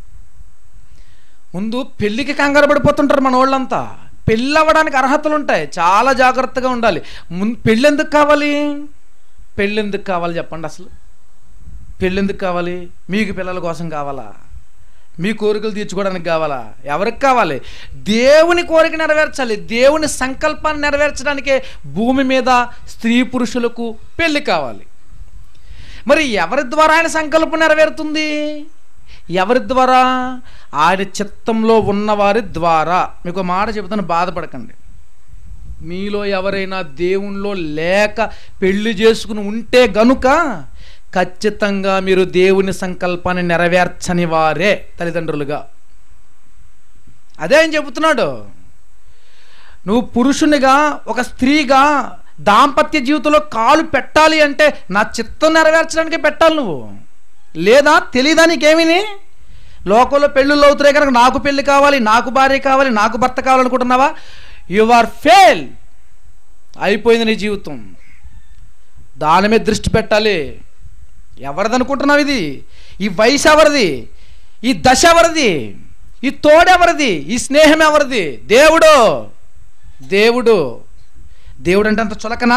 ముందు పెళ్ళికి కంగారు పడిపోతుంటారు మన వాళ్ళంతా. పెళ్ళి అవ్వడానికి అర్హతలు ఉంటాయి, చాలా జాగ్రత్తగా ఉండాలి. పెళ్ళి ఎందుకు కావాలి? పెళ్ళి ఎందుకు కావాలి చెప్పండి అసలు? పెళ్ళి ఎందుకు కావాలి? మీకు పిల్లల కోసం కావాలా? మీ కోరికలు తీర్చుకోవడానికి కావాలా? ఎవరికి కావాలి? దేవుని కోరిక నెరవేర్చాలి. దేవుని సంకల్పాన్ని నెరవేర్చడానికే భూమి మీద స్త్రీ పురుషులకు పెళ్ళి కావాలి. మరి ఎవరి ద్వారా ఆయన సంకల్పం నెరవేరుతుంది? ఎవరి ద్వారా? ఆయన చిత్తంలో ఉన్నవారి ద్వారా. మీకు మాట చెబుతాను, బాధపడకండి. మీలో ఎవరైనా దేవునిలో లేక పెళ్లి చేసుకుని ఉంటే గనుక ఖచ్చితంగా మీరు దేవుని సంకల్పాన్ని నెరవేర్చని వారే తల్లిదండ్రులుగా. అదే ఆయన చెబుతున్నాడు. నువ్వు పురుషునిగా, ఒక స్త్రీగా దాంపత్య జీవితంలో కాలు పెట్టాలి అంటే నా చిత్తం నెరవేర్చడానికే పెట్టాలి నువ్వు. లేదా తెలీదా నీకేమిని? లోకంలో పెళ్ళిళ్ళు అవుతున్నాయి కనుక నాకు పెళ్ళి కావాలి, నాకు భార్య కావాలి, నాకు భర్త కావాలనుకుంటున్నావా? You are fail. అయిపోయింది నీ జీవితం. దాని మీద దృష్టి పెట్టాలి. ఎవరిది అనుకుంటున్నావు? ఇది ఈ వయసు ఎవరిది? ఈ దశ ఎవరిది? ఈ తోడెవరిది? ఈ స్నేహం ఎవరిది? దేవుడు. దేవుడు దేవుడు అంటే అంత చులకనా?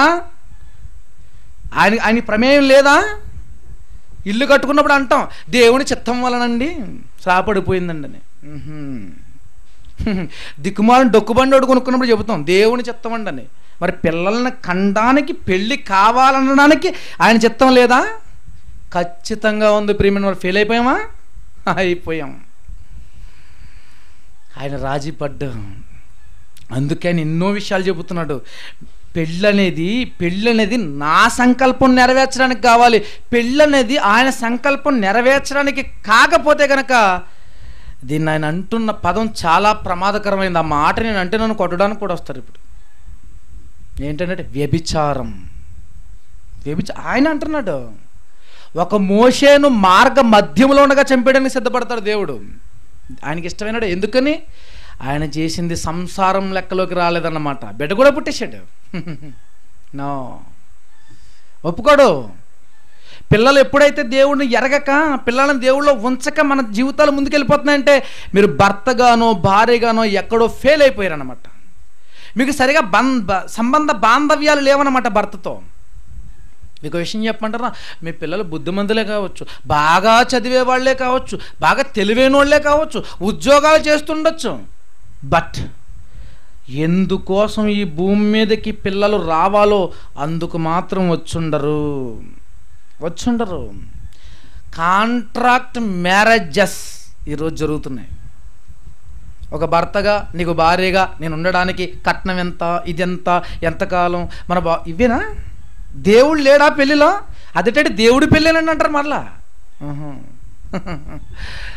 ఆయన ప్రమేయం లేదా? ఇల్లు కట్టుకున్నప్పుడు అంటాం దేవుని చిత్తం వలనండి సాపడిపోయిందండి అని. దిక్కుమాలని డొక్కుబండి కొనుక్కున్నప్పుడు చెబుతాం దేవుని చిత్తం అండి అని. మరి పిల్లల్ని కండానికి, పెళ్ళి కావాలనడానికి ఆయన చిత్తం లేదా? ఖచ్చితంగా ఉంది ప్రియమైన వాళ్ళు. ఫెయిల్ అయిపోయామా? అయిపోయాం. ఆయన రాజీ పడ్డారు. అందుకే ఆయన ఎన్నో విషయాలు చెబుతున్నాడు. పెళ్ళనేది నా సంకల్పం నెరవేర్చడానికి కావాలి. పెళ్ళనేది ఆయన సంకల్పం నెరవేర్చడానికి కాకపోతే కనుక, దీన్ని ఆయన అంటున్న పదం చాలా ప్రమాదకరమైంది. ఆ మాట నేను అంటే నన్ను కొట్టడానికి కూడా వస్తారు. ఇప్పుడు ఏంటంటే వ్యభిచారం. ఆయన అంటున్నాడు, ఒక మోషేను మార్గ మధ్యంలో ఉండగా చంపేయడానికి సిద్ధపడతాడు దేవుడు. ఆయనకి ఇష్టమైనాడు. ఎందుకని? ఆయన చేసింది సంసారం లెక్కలోకి రాలేదన్నమాట. బిడ్డ కూడా పుట్టేశాడు. నో, ఒప్పుకోడు. పిల్లలు ఎప్పుడైతే దేవుడిని ఎరగక, పిల్లలను దేవుళ్ళో ఉంచక మన జీవితాలు ముందుకెళ్ళిపోతున్నాయంటే మీరు భర్తగానో భార్యగానో ఎక్కడో ఫెయిల్ అయిపోయారన్నమాట. మీకు సరిగా సంబంధ బాంధవ్యాలు లేవన్నమాట భర్తతో. మీకు విషయం చెప్పమంటారా? మీ పిల్లలు బుద్ధిమంతులే కావచ్చు, బాగా చదివే వాళ్ళే కావచ్చు, బాగా తెలివైన వాళ్ళే కావచ్చు, ఉద్యోగాలు చేస్తుండొచ్చు. బట్ ఎందుకోసం ఈ భూమి మీదకి పిల్లలు రావాలో అందుకు మాత్రం వచ్చుండరు. కాంట్రాక్ట్ మ్యారేజెస్ ఈరోజు జరుగుతున్నాయి. ఒక భర్తగా, నీకు భార్యగా నేను ఉండడానికి కట్నం ఎంత, ఇదెంత, ఎంతకాలం, మన ఇవేనా? దేవుడు లేడా పెళ్ళిలో? అదేంటంటే దేవుడి పెళ్ళేనండి అంటారు మరలా.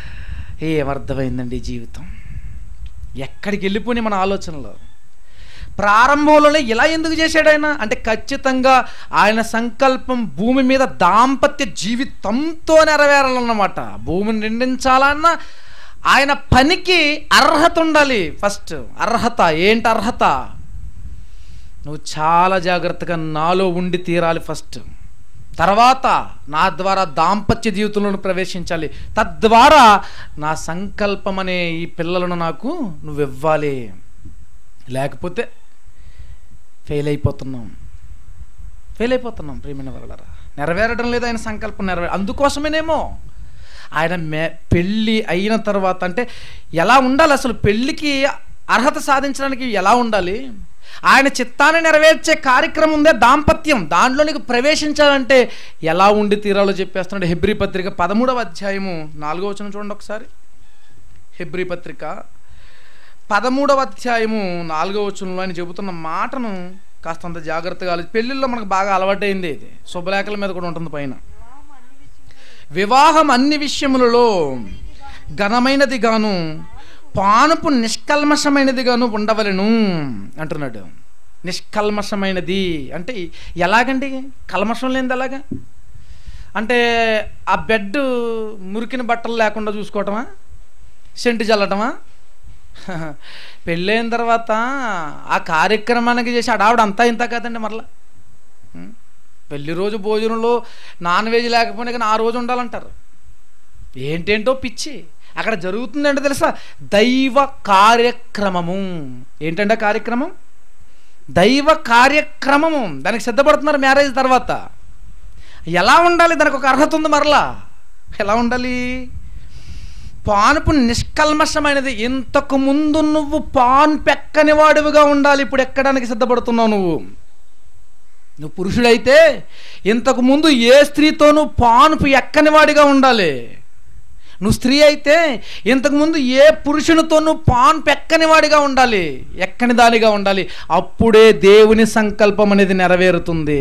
ఏమర్థమైందండి జీవితం? ఎక్కడికి వెళ్ళిపోయి మన ఆలోచనలో. ప్రారంభంలోనే ఇలా ఎందుకు చేశాడు ఆయన అంటే ఖచ్చితంగా ఆయన సంకల్పం భూమి మీద దాంపత్య జీవితంతో నెరవేరాలన్నమాట. భూమిని నిండించాలన్న ఆయన పనికి అర్హత ఉండాలి. ఫస్ట్ అర్హత ఏంటి? అర్హత నువ్వు చాలా జాగ్రత్తగా నాలో ఉండి తీరాలి ఫస్ట్. తర్వాత నా ద్వారా దాంపత్య జీవితంలో ప్రవేశించాలి. తద్వారా నా సంకల్పం అనే ఈ పిల్లలను నాకు నువ్వు ఇవ్వాలి. లేకపోతే ఫెయిల్ అయిపోతున్నాం ప్రియమైన వాళ్ళరా. నెరవేరడం లేదు ఆయన సంకల్పం అందుకోసమేనేమో ఆయన పెళ్ళి అయిన తర్వాత అంటే ఎలా ఉండాలి, అసలు పెళ్ళికి అర్హత సాధించడానికి ఎలా ఉండాలి, ఆయన చిత్తాన్ని నెరవేర్చే కార్యక్రమం ఉందే దాంపత్యం, దాంట్లో నీకు ప్రవేశించాలంటే ఎలా ఉండి తీరాలో చెప్పేస్తున్నాడు. హెబ్రీ పత్రిక 13వ అధ్యాయము 4వ వచనం చూడండి ఒకసారి. హెబ్రీ పత్రిక 13వ అధ్యాయము 4వ వచనంలో ఆయన చెబుతున్న మాటను కాస్తంత జాగ్రత్తగా పెళ్ళిళ్ళలో మనకు బాగా అలవాటైంది. ఇది శుభలేఖల మీద కూడా ఉంటుంది పైన. వివాహం అన్ని విషయములలో ఘనమైనది గాను పానుపు నిష్కల్మషమైనది గాను ఉండవలెను అంటున్నాడు. నిష్కల్మషమైనది అంటే ఎలాగండి? కల్మషం లేనిది ఎలాగా? అంటే ఆ బెడ్ మురికిన బట్టలు లేకుండా చూసుకోవటమా, సెంటు చల్లటమా? పెళ్ళైన తర్వాత ఆ కార్యక్రమానికి చేసి ఆడావిడ అంతా ఇంత కాదండి. మరలా పెళ్లి రోజు భోజనంలో నాన్ వెజ్ లేకపోయినా కానీ ఆ రోజు ఉండాలంటారు. ఏంటేంటో పిచ్చి అక్కడ జరుగుతుందంటే తెలుసా? దైవ కార్యక్రమము. ఏంటంటే కార్యక్రమం? దైవ కార్యక్రమము. దానికి సిద్ధపడుతున్నారు మ్యారేజ్ తర్వాత. ఎలా ఉండాలి? దానికి ఒక అర్హత ఉంది. మరలా ఎలా ఉండాలి? పానుపు నిష్కల్మషమైనది. ఇంతకు ముందు నువ్వు పాన్ పెక్కని వాడివిగా ఉండాలి. ఇప్పుడు ఎక్కడానికి సిద్ధపడుతున్నావు నువ్వు పురుషుడైతే ఇంతకు ముందు ఏ స్త్రీతోనూ పానుపు ఎక్కని వాడిగా ఉండాలి. నువ్వు స్త్రీ అయితే ఇంతకుముందు ఏ పురుషునితోనూ పానుపు ఎక్కని వాడిగా ఉండాలి, ఎక్కని దానిగా ఉండాలి. అప్పుడే దేవుని సంకల్పం అనేది నెరవేరుతుంది.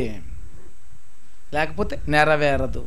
లేకపోతే నెరవేరదు.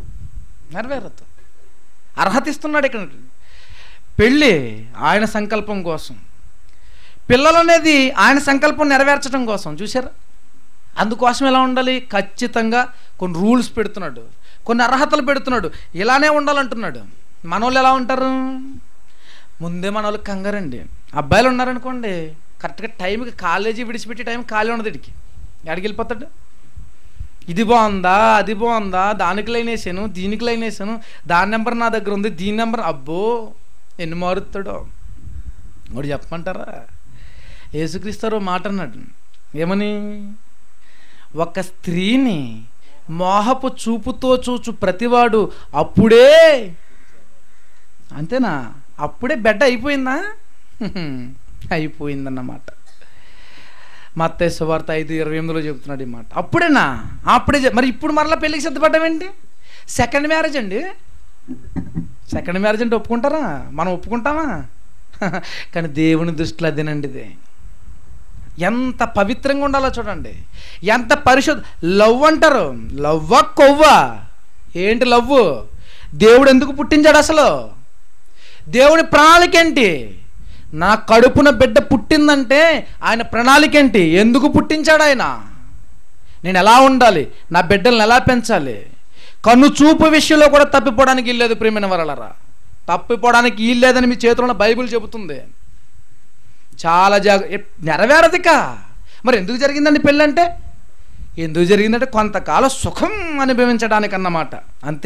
అర్హత ఇస్తున్నాడు ఇక్కడ. పెళ్ళి ఆయన సంకల్పం కోసం, పిల్లలు అనేది ఆయన సంకల్పం నెరవేర్చడం కోసం. చూసారా? అందుకోసం ఎలా ఉండాలి? ఖచ్చితంగా కొన్ని రూల్స్ పెడుతున్నాడు, కొన్ని అర్హతలు పెడుతున్నాడు. ఇలానే ఉండాలంటున్నాడు. మనోళ్ళు ఎలా ఉంటారు? ముందే మనోళ్ళు కంగారండి. అబ్బాయిలు ఉన్నారనుకోండి, కరెక్ట్గా టైంకి కాలేజీ విడిచిపెట్టే టైం ఖాళీ ఉండదు. ఇడికి ఎక్కడికి వెళ్ళిపోతాడు? ఇది బాగుందా, అది బాగుందా, దానికి లైన్ వేసాను, దీనికి లైన్ వేసాను, దాని నెంబర్ నా దగ్గర ఉంది, దీని నెంబర్, అబ్బో ఎన్ని మారుతాడో. వాడు చెప్పమంటారా? యేసుక్రీస్తు మాట అన్నాడు. ఏమని? ఒక స్త్రీని మోహపు చూపుతో చూచు ప్రతివాడు అప్పుడే, అంతేనా? అప్పుడే బెడ్ అయిపోయిందా? అయిపోయిందన్నమాట. మత్తయి సువార్త 5:28లో చెబుతున్నాడు ఈ మాట. అప్పుడేనా? అప్పుడే. మరి ఇప్పుడు మరలా పెళ్ళికి సిద్ధపడ్డామేంటి? సెకండ్ మ్యారేజ్ అండి. సెకండ్ మ్యారేజ్ అంటే ఒప్పుకుంటారా? మనం ఒప్పుకుంటామా? కానీ దేవుని దృష్టిలో అదేనండి. ఇది ఎంత పవిత్రంగా ఉండాలో చూడండి. ఎంత పరిశుద్ధ. లవ్ అంటారు. లవ్వా కొవ్వా? ఏంటి లవ్? దేవుడు ఎందుకు పుట్టించాడు అసలు? దేవుని ప్రణాళిక ఏంటి? నా కడుపున బిడ్డ పుట్టిందంటే ఆయన ప్రణాళిక ఏంటి? ఎందుకు పుట్టించాడు ఆయన? నేను ఎలా ఉండాలి, నా బిడ్డలను ఎలా పెంచాలి? కన్ను చూపు విషయంలో కూడా తప్పిపోవడానికి ఇల్లేదు ప్రియమైన వరలరా. తప్పిపోవడానికి ఇల్లేదని మీ చేతిలో బైబిల్ చెబుతుంది. చాలా నెరవేరదిక. మరి ఎందుకు జరిగిందండి పెళ్ళంటే? ఎందుకు జరిగిందంటే కొంతకాలం సుఖం అనుభవించడానికి అన్నమాట. అంతే.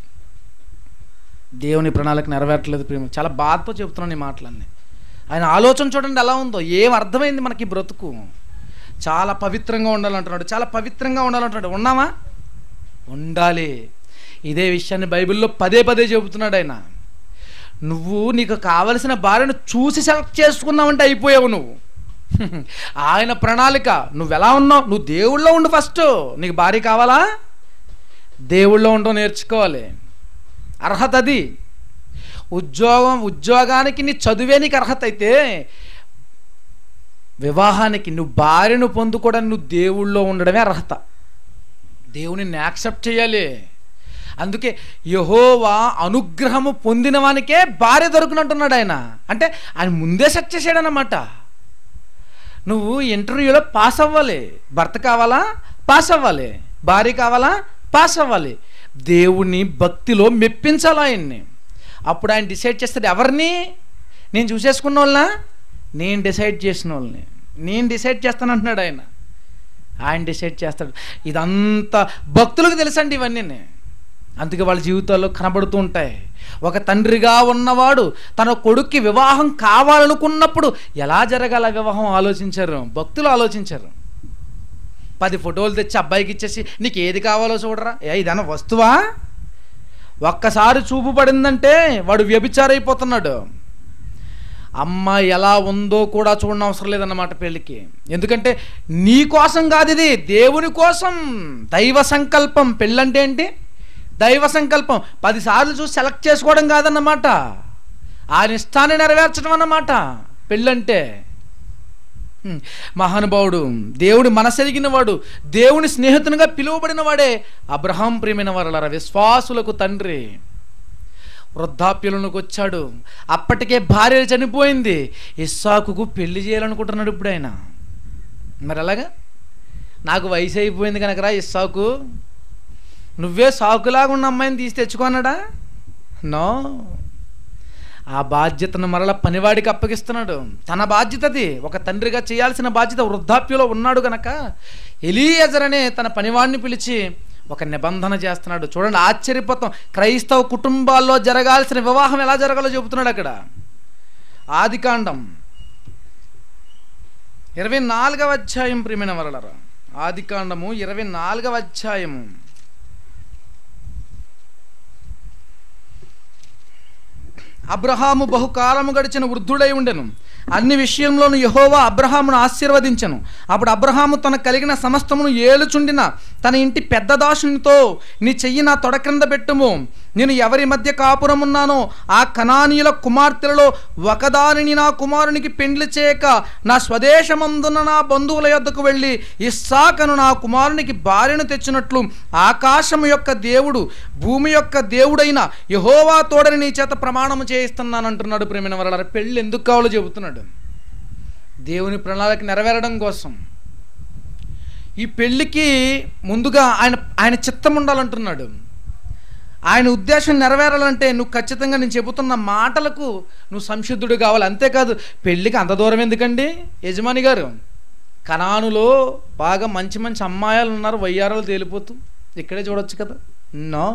దేవుని ప్రణాళిక నెరవేరట్లేదు ప్రేమ. చాలా బాధతో చెబుతున్నాను ఈ మాటలన్నీ. ఆయన ఆలోచన చూడండి ఎలా ఉందో. ఏం అర్థమైంది మనకి బ్రతుకు? చాలా పవిత్రంగా ఉండాలంటున్నాడు. చాలా పవిత్రంగా ఉండాలంటున్నాడు. ఉన్నామా? ఉండాలి. ఇదే విషయాన్ని బైబిల్లో పదే పదే చెబుతున్నాడు ఆయన. నువ్వు నీకు కావలసిన భార్యను చూసి సెలెక్ట్ చేసుకున్నావంటే అయిపోయావు నువ్వు. ఆయన ప్రణాళిక. నువ్వు ఎలా ఉన్నావు? నువ్వు దేవుళ్ళో ఉండు ఫస్ట్. నీకు భార్య కావాలా? దేవుళ్ళో ఉండవు నేర్చుకోవాలి. అర్హత అది. ఉద్యోగానికి నీ చదువే నీకు అర్హత అయితే, వివాహానికి నువ్వు భార్యను పొందుకోవడానికి నువ్వు దేవుళ్ళో ఉండడమే అర్హత. దేవుని యాక్సెప్ట్ చేయాలి. అందుకే యెహోవా అనుగ్రహము పొందిన వానికే భార్య దొరుకునంటున్నాడు ఆయన. అంటే ఆయన ముందే సెట్ చేశాడు అన్నమాట. నువ్వు ఇంటర్వ్యూలో పాస్ అవ్వాలి. భర్త కావాలా? పాస్ అవ్వాలి. భార్య కావాలా? పాస్ అవ్వాలి. దేవుని భక్తిలో మెప్పించాలి ఆయన్ని. అప్పుడు ఆయన డిసైడ్ చేస్తాడు. ఎవరిని? నేను చూసేసుకున్న వాళ్ళనా? నేను డిసైడ్ చేసిన వాళ్ళని. నేను డిసైడ్ చేస్తాను అంటున్నాడు ఆయన. ఆయన డిసైడ్ చేస్తాడు. ఇదంతా భక్తులకు తెలుసండి ఇవన్నీ. అందుకే వాళ్ళ జీవితాల్లో కనబడుతూ ఉంటాయి. ఒక తండ్రిగా ఉన్నవాడు తన కొడుక్కి వివాహం కావాలనుకున్నప్పుడు ఎలా జరగాల వివాహం ఆలోచించారు, భక్తులు ఆలోచించారు. 10 ఫోటోలు తెచ్చి అబ్బాయికి ఇచ్చేసి నీకు ఏది కావాలో చూడరా, ఇదన్నా వస్తువా? ఒక్కసారి చూపు పడిందంటే వాడు వ్యభిచారైపోతున్నాడు. అమ్మాయి ఎలా ఉందో కూడా చూడడం అవసరం లేదన్నమాట పెళ్ళికి. ఎందుకంటే నీ కోసం కాదు, ఇది దేవుని కోసం. దైవ సంకల్పం. పెళ్ళంటే ఏంటి? దైవ సంకల్పం. 10 సార్లు చూసి సెలెక్ట్ చేసుకోవడం కాదన్నమాట, ఆయన ఇష్టాన్ని నెరవేర్చడం అన్నమాట పెళ్ళంటే. మహానుభావుడు, దేవుడి మనసెరిగిన వాడు, దేవుని స్నేహితునిగా పిలువబడిన వాడే అబ్రహాం. ప్రియమైన వారలారా, విశ్వాసులకు తండ్రి. వృద్ధాప్యంలోకి వచ్చాడు. అప్పటికే భార్య చనిపోయింది. ఇస్సాకుకు పెళ్లి చేయాలనుకుంటున్నాడు ఇప్పుడు ఆయన. మరి అలాగా? నాకు వయసు అయిపోయింది కనుకరా ఇస్సాకు, నువ్వే సాకులాగా ఉన్న అమ్మాయిని తీసి తెచ్చుకున్నాడా? నో. ఆ బాధ్యతను మరలా పనివాడికి అప్పగిస్తున్నాడు. తన బాధ్యత అది. ఒక తండ్రిగా చేయాల్సిన బాధ్యత. వృద్ధాప్యంలో ఉన్నాడు గనక ఎలీయజర్ అనే తన పనివాడిని పిలిచి ఒక నిబంధన చేస్తున్నాడు. చూడండి, ఆశ్చర్యపోతాం. క్రైస్తవ కుటుంబాల్లో జరగాల్సిన వివాహం ఎలా జరగాలో చెబుతున్నాడు అక్కడ. ఆదికాండం 24వ అధ్యాయం. ప్రియమైన వారలారా, ఆదికాండము 24వ అధ్యాయము. అబ్రహాము బహుకాలము గడిచిన వృద్ధుడై ఉండెను. అన్ని విషయంలోనూ యెహోవా అబ్రహామును ఆశీర్వదించెను. అప్పుడు అబ్రహాము తన కలిగిన సమస్తమును ఏలుచుండిన తన ఇంటి పెద్ద దాసునితో, నీ చెయ్యి నా తొడ క్రింద పెట్టుము. నేను ఎవరి మధ్య కాపురమున్నానో ఆ కనానీయుల కుమార్తెలలో ఒకదానిని నా కుమారునికి పెండ్లి చేయక నా స్వదేశమందున్న నా బంధువుల యొద్దకు వెళ్ళి ఇస్సాకును నా కుమారునికి భార్యను తెచ్చినట్లు ఆకాశము యొక్క దేవుడు, భూమి యొక్క దేవుడైన యెహోవా తోడని నీ చేత ప్రమాణము చేయిస్తున్నాను అంటున్నాడు. ప్రేమైన వారలారా, పెళ్ళి ఎందుకు కావాలో చెబుతున్నాడు. దేవుని ప్రణాళిక నెరవేరడం కోసం. ఈ పెళ్ళికి ముందుగా ఆయన చిత్తం ఉండాలంటున్నాడు. ఆయన ఉద్దేశం నెరవేరాలంటే నువ్వు ఖచ్చితంగా నేను చెబుతున్న మాటలకు నువ్వు సంసిద్ధుడు కావాలి. అంతేకాదు, పెళ్ళికి అంత దూరం ఎందుకండి యజమాని గారు? కనానులో బాగా మంచి మంచి అమ్మాయిలు ఉన్నారు, వయ్యారాలు తేలిపోతూ. ఇక్కడే చూడొచ్చు కదా. నో,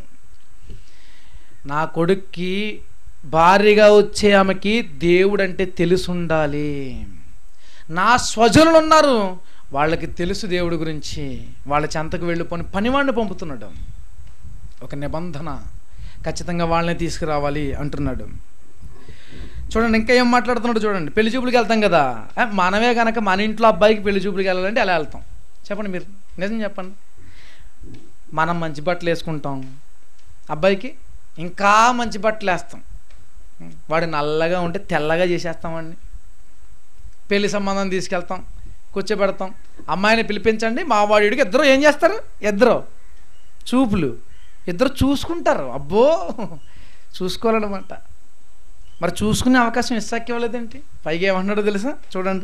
నా కొడుక్కి భార్యగా వచ్చే ఆమెకి దేవుడు అంటే తెలుసుండాలి. నా స్వజనులు ఉన్నారు, వాళ్ళకి తెలుసు దేవుడి గురించి. వాళ్ళ చెంతకు వెళ్ళిపోని పనివాడిని పంపుతున్నాడు. ఒక నిబంధన, ఖచ్చితంగా వాళ్ళని తీసుకురావాలి అంటున్నాడు. చూడండి, ఇంకా ఏం మాట్లాడుతున్నాడు చూడండి. పెళ్లి చూపులకి వెళ్తాం కదా, మనమే కనుక మన ఇంట్లో అబ్బాయికి పెళ్లి చూపులకి వెళ్ళాలంటే ఎలా వెళ్తాం చెప్పండి? మీరు నిజం చెప్పండి. మనం మంచి బట్టలు వేసుకుంటాం, అబ్బాయికి ఇంకా మంచి బట్టలు వేస్తాం. వాడు నల్లగా ఉంటే తెల్లగా చేసేస్తామండి. పెళ్లి సంబంధం తీసుకెళ్తాం, కూర్చోబెడతాం. అమ్మాయిని పిలిపించండి, మా వాడికి ఇద్దరు ఏం చేస్తారు? ఇద్దరు చూపులు, ఇద్దరు చూసుకుంటారు. అబ్బో, చూసుకోవాలన్నమాట. మరి చూసుకునే అవకాశం ఇస్సాకి ఇవ్వలేదేంటి? పైగా ఏమంటున్నాడో తెలుసా? చూడండి,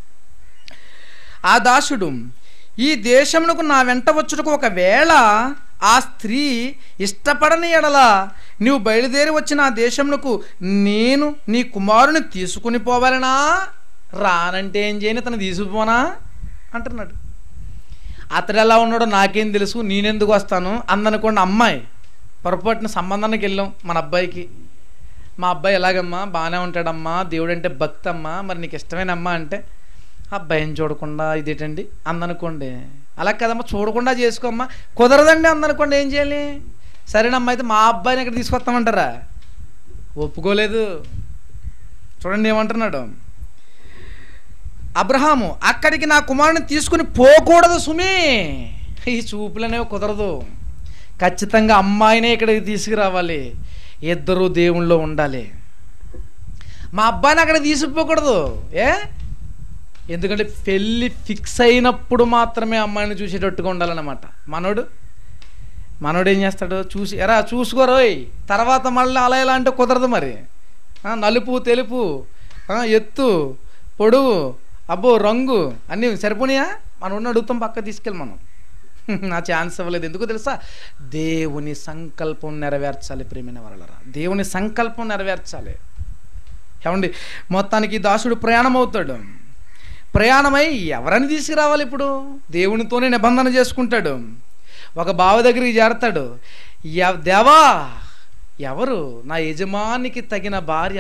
ఆ దాసుడు, ఈ దేశమునకు నా వెంట వచ్చుటకు ఒకవేళ ఆ స్త్రీ ఇష్టపడని ఎడల నీవు బయలుదేరి వచ్చిన ఆ దేశమునకు నేను నీ కుమారుని తీసుకుని పోవాలనా? రానంటే ఏం చేయని, తను తీసుకుపోనా అంటున్నాడు. అతడు ఎలా ఉన్నాడో నాకేం తెలుసు, నేనెందుకు వస్తాను అందనుకోండి. అమ్మాయి పొరపాటున సంబంధానికి వెళ్ళాం మన అబ్బాయికి. మా అబ్బాయి ఎలాగమ్మా? బాగానే ఉంటాడమ్మా, దేవుడు అంటే భక్తి అమ్మా, మరి నీకు ఇష్టమైన అమ్మ అంటే అబ్బాయిని చూడకుండా ఇదేటండి అందనుకోండి. అలా కదమ్మా, చూడకుండా చేసుకోమ్మా. కుదరదండి అందనుకోండి, ఏం చేయాలి? సరేనమ్మా, అయితే మా అబ్బాయిని ఇక్కడ తీసుకొస్తామంటారా? ఒప్పుకోలేదు. చూడండి ఏమంటున్నాడు అబ్రహాము, అక్కడికి నా కుమారుని తీసుకుని పోకూడదు సుమి. ఈ చూపులనేవి కుదరదు. ఖచ్చితంగా అమ్మాయినే ఇక్కడికి తీసుకురావాలి. ఇద్దరు దేవుళ్ళో ఉండాలి. మా అబ్బాయిని అక్కడ తీసుకుపోకూడదు. ఎందుకంటే పెళ్ళి ఫిక్స్ అయినప్పుడు మాత్రమే అమ్మాయిని చూసేటట్టుగా ఉండాలన్నమాట. మనోడు ఏం చేస్తాడు? చూసుకోరోయ్, తర్వాత మళ్ళీ అలా ఇలా అంటే కుదరదు. మరి నలుపు తెలుపు, ఎత్తు పొడుగు అబ్బో రంగు అన్నీ సరిపోనియా, మనం ఉన్న అడుగుతాం పక్క తీసుకెళ్ళి మనం. నా ఛాన్స్ ఇవ్వలేదు. ఎందుకో తెలుసా? దేవుని సంకల్పం నెరవేర్చాలి ప్రియమైన వాళ్ళరా, దేవుని సంకల్పం నెరవేర్చాలి. ఏమండి, మొత్తానికి దాసుడు ప్రయాణం అవుతాడు. ప్రయాణమై ఎవరని తీసుకురావాలి? ఇప్పుడు దేవునితోనే నిబంధన చేసుకుంటాడు. ఒక బావి దగ్గరికి చేరతాడు. దేవా, ఎవరు నా యజమానికి తగిన భార్య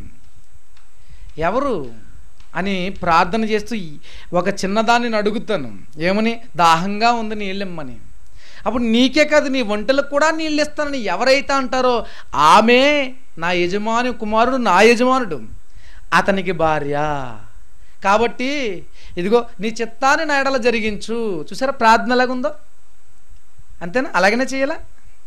ఎవరు అని ప్రార్థన చేస్తూ ఒక చిన్నదాన్ని అడుగుతాను. ఏమని? దాహంగా ఉంది, నీళ్ళిమ్మని. అప్పుడు నీకే కాదు, నీ వంటలకు కూడా నీళ్ళు ఇస్తానని ఎవరైతే అంటారో ఆమె నా యజమాని కుమారుడు, నా యజమానుడు, అతనికి భార్య. కాబట్టి ఇదిగో నీ చిత్తాన్ని నా ఎడల జరిగించు. చూసారా ప్రార్థన ఎలాగుందో? అంతేనా? అలాగనే చేయాలా?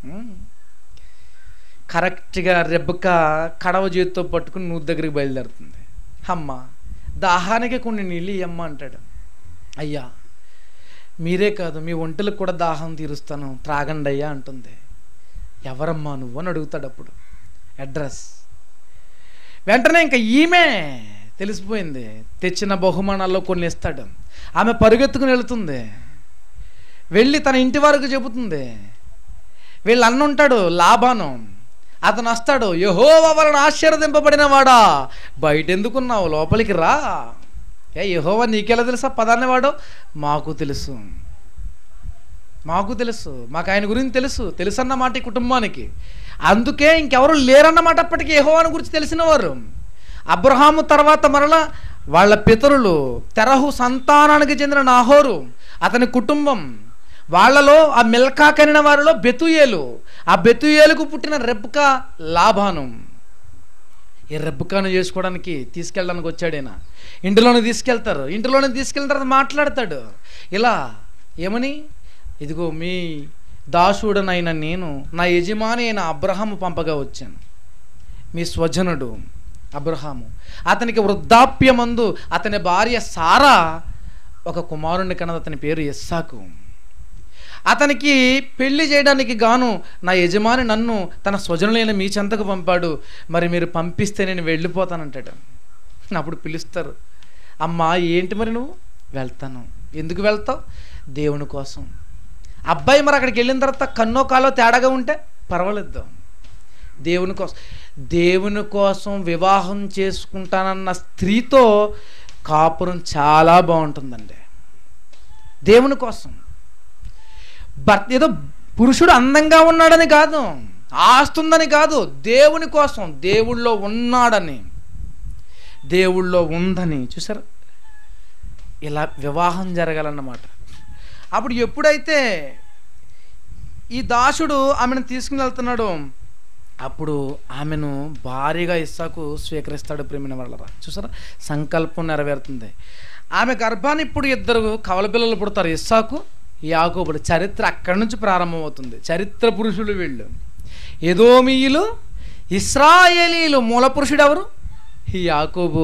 కరెక్ట్గా రెబ్బక కడవ చేతితో పట్టుకుని నువ్వు దగ్గరికి బయలుదేరుతుంది. అమ్మ, దాహానికి కొన్ని నీళ్ళు ఇయ్యమ్మ అంటాడు. అయ్యా, మీరే కాదు మీ ఒంటలకు కూడా దాహం తీరుస్తాను, త్రాగండి అయ్యా అంటుంది. ఎవరమ్మా నువ్వు అని అడుగుతాడు. అప్పుడు అడ్రస్ వెంటనే ఇంకా ఈమె తెలిసిపోయింది. తెచ్చిన బహుమానాల్లో కొన్ని ఇస్తాడు. ఆమె పరుగెత్తుకుని వెళుతుంది. వెళ్ళి తన ఇంటి వరకు చెబుతుంది. వీళ్ళు అన్న ఉంటాడు లాబాను, అతను వస్తాడు. యెహోవా వలన ఆశీర్వదింపబడిన వాడా, బయట ఎందుకున్నావు, లోపలికి రా. యెహోవా నీకెలా తెలుసా పదాన్ని వాడు? మాకు తెలుసు, మాకు ఆయన గురించి తెలుసు అన్నమాట ఈ కుటుంబానికి. అందుకే ఇంకెవరు లేరన్నమాట అప్పటికి యెహోవాను గురించి తెలిసిన వారు. అబ్రహాము తర్వాత మరలా వాళ్ళ పితరులు, తెరహు సంతానానికి చెందిన నాహోరు, అతని కుటుంబం, వాళ్ళలో ఆ మిల్కా కనిన వారిలో బెతుయేలు, ఆ బెతుయేలుకు పుట్టిన రెబ్కా, లాబాను. ఈ రెబ్కాను చేసుకోవడానికి తీసుకెళ్ళడానికి వచ్చాడైనా. ఇంటిలోనే తీసుకెళ్తారు. ఇంటిలోనే తీసుకెళ్ళిన తర్వాత మాట్లాడతాడు ఇలా, ఏమని? ఇదిగో మీ దాసుడనైన నేను నా యజమాని అయిన అబ్రహాము పంపగా వచ్చాను. మీ స్వజనుడు అబ్రహాము, అతనికి వృద్ధాప్యమందు అతని భార్య సారా ఒక కుమారుణ్ణి కన్నది. అతని పేరు ఇస్సాకు. అతనికి పెళ్లి చేయడానికి గాను నా యజమాని నన్ను తన స్వజనులైన మీ చెంతకు పంపాడు. మరి మీరు పంపిస్తే నేను వెళ్ళిపోతానంటాడు. అప్పుడు పిలుస్తారు. అమ్మా ఏంటి మరి నువ్వు? వెళ్తాను. ఎందుకు వెళ్తావు? దేవుని కోసం. అబ్బాయి మరి అక్కడికి వెళ్ళిన తర్వాత కన్నో కాలో తేడాగా ఉంటే పర్వాలేదు. దేవుని కోసం వివాహం చేసుకుంటానన్న స్త్రీతో కాపురం చాలా బాగుంటుందండి. దేవుని కోసం. ఏదో పురుషుడు అందంగా ఉన్నాడని కాదు, ఆస్తుందని కాదు, దేవుని కోసం, దేవుళ్ళో ఉన్నాడని, దేవుళ్ళో ఉందని. చూసారు, ఇలా వివాహం జరగాలన్నమాట. అప్పుడు ఎప్పుడైతే ఈ దాసుడు ఆమెను తీసుకుని వెళ్తున్నాడు, అప్పుడు ఆమెను భారీగా ఇస్సాకు స్వీకరిస్తాడు. ప్రేమిన వాళ్ళరా, చూసారా సంకల్పం నెరవేరుతుంది. ఆమె గర్భాన్ని ఇప్పుడు 2 కవల పిల్లలు పుడతారు, ఇస్సాకు, యాకోబుడు. చరిత్ర అక్కడి నుంచి ప్రారంభమవుతుంది. చరిత్ర పురుషులు వీళ్ళు. ఎదోమీయులు, ఇశ్రాయేలీలు. మూల పురుషుడు ఎవరు? యాకోబు.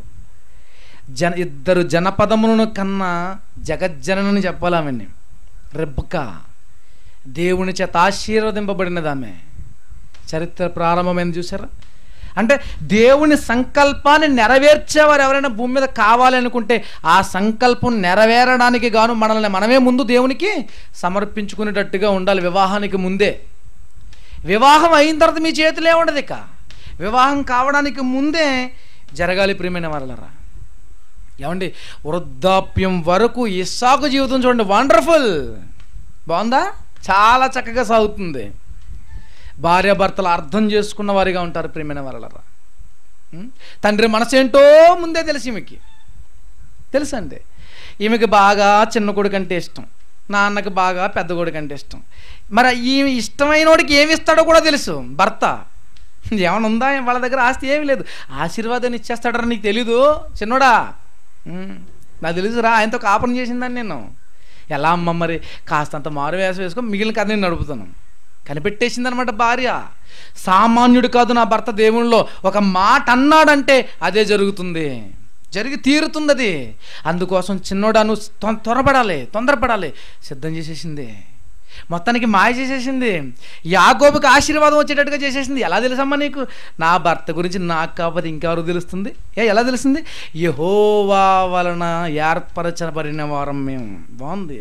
2 జనపదములను కన్నా జగజ్జనని చెప్పాలి ఆమెని. రెబ్కా, దేవుని చేత ఆశీర్వదింపబడినది ఆమె. చరిత్ర ప్రారంభమైంది. చూసారా? అంటే దేవుని సంకల్పాన్ని నెరవేర్చేవారు ఎవరైనా భూమి మీద కావాలి అనుకుంటే ఆ సంకల్పం నెరవేరడానికి గాను మనల్ని మనమే ముందు దేవునికి సమర్పించుకునేటట్టుగా ఉండాలి. వివాహానికి ముందే. వివాహం అయిన తర్వాత మీ చేతిలో ఉండదు. ఇక వివాహం కావడానికి ముందే జరగాలి. ప్రియమైన వాళ్ళరా, ఏమండి, వృద్ధాప్యం వరకు ఇస్సాకు జీవితం చూడండి, వండర్ఫుల్. బాగుందా? చాలా చక్కగా సాగుతుంది. భార్యాభర్తలు అర్థం చేసుకున్న వారిగా ఉంటారు. ప్రియమైన వాళ్ళరా, తండ్రి మనసేంటో ముందే తెలిసి ఈమెకి తెలుసండి. ఈమెకి బాగా చిన్న కొడుకు అంటే ఇష్టం, నాన్నకి బాగా పెద్ద కొడుకు అంటే ఇష్టం. మరి ఈమె ఇష్టమైనోడికి ఏమి ఇస్తాడో కూడా తెలుసు భర్త. ఏమైనా ఉందా వాళ్ళ దగ్గర? ఆస్తి ఏమీ లేదు. ఆశీర్వాదాన్ని ఇచ్చేస్తాడరా నీకు తెలీదు చిన్నోడా? నాకు తెలుసురా, ఆయనతో కాపురం చేసిందని నేను. ఎలా అమ్మ మరి? కాస్తంత మారు వేసం వేసుకో, మిగిలిన కథ నేను నడుపుతాను. కనిపెట్టేసిందనమాట భార్య. సామాన్యుడు కాదు నా భర్త. దేవుళ్ళో ఒక మాట అన్నాడంటే అదే జరుగుతుంది, జరిగి తీరుతుంది అది. అందుకోసం చిన్నోడా నువ్వు తొందరపడాలి సిద్ధం చేసేసింది. మొత్తానికి మాయ చేసేసింది. యాకోబుకి ఆశీర్వాదం వచ్చేటట్టుగా చేసేసింది. ఎలా తెలుసమ్మా నీకు? నా భర్త గురించి నాకు కాకపోతే ఇంకెవరు తెలుస్తుంది? ఎలా తెలుస్తుంది? యెహోవా వలన ఏర్పరచబడిన వారం మేము. బాగుంది.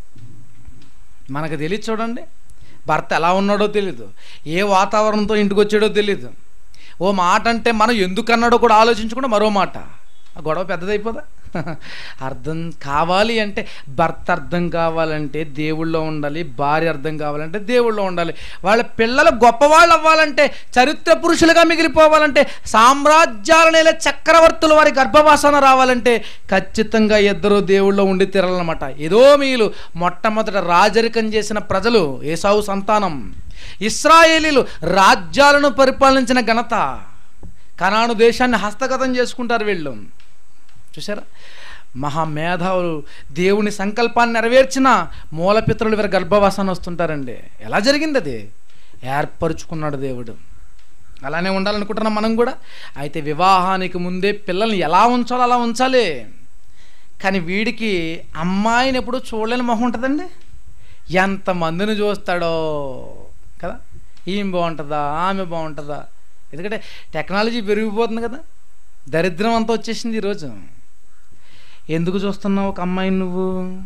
మనకు తెలియదు. చూడండి, భర్త ఎలా ఉన్నాడో తెలీదు, ఏ వాతావరణంతో ఇంటికి వచ్చాడో తెలీదు. ఓ మాట అంటే మనం ఎందుకు అన్నాడో కూడా ఆలోచించకుండా మరో మాట. ఆ గొడవ పెద్దదైపోదా? అర్థం కావాలి అంటే, భర్త అర్థం కావాలంటే దేవుళ్ళో ఉండాలి, భార్య అర్థం కావాలంటే దేవుళ్ళో ఉండాలి. వాళ్ళ పిల్లలు గొప్పవాళ్ళు అవ్వాలంటే, చరిత్ర పురుషులుగా మిగిలిపోవాలంటే, సామ్రాజ్యాల నేల చక్రవర్తులు వారి గర్భవాసన రావాలంటే ఖచ్చితంగా ఇద్దరు దేవుళ్ళో ఉండి తీరాలన్నమాట. ఎదోమీయులు మొట్టమొదట రాజరికం చేసిన ప్రజలు, ఏసావు సంతానం. ఇశ్రాయేలీలు రాజ్యాలను పరిపాలించిన ఘనత. కనాను దేశాన్ని హస్తగతం చేసుకుంటారు వీళ్ళు. చూసారా? మహామేధావులు, దేవుని సంకల్పాన్ని నెరవేర్చిన మూలపితరులు వీరి గర్భవాసాన్ని వస్తుంటారండి. ఎలా జరిగింది? అది ఏర్పరుచుకున్నాడు దేవుడు. అలానే ఉండాలనుకుంటున్నాం మనం కూడా. అయితే వివాహానికి ముందే పిల్లల్ని ఎలా ఉంచాలో అలా ఉంచాలి. కానీ వీడికి అమ్మాయిని ఎప్పుడు చూడలేని మొహం ఉంటుందండి. ఎంతమందిని చూస్తాడో కదా. ఈమె బాగుంటుందా, ఆమె బాగుంటుందా? ఎందుకంటే టెక్నాలజీ పెరిగిపోతుంది కదా. దరిద్రం అంతా వచ్చేసింది ఈరోజు. ఎందుకు చూస్తున్నావు ఒక అమ్మాయిని నువ్వు?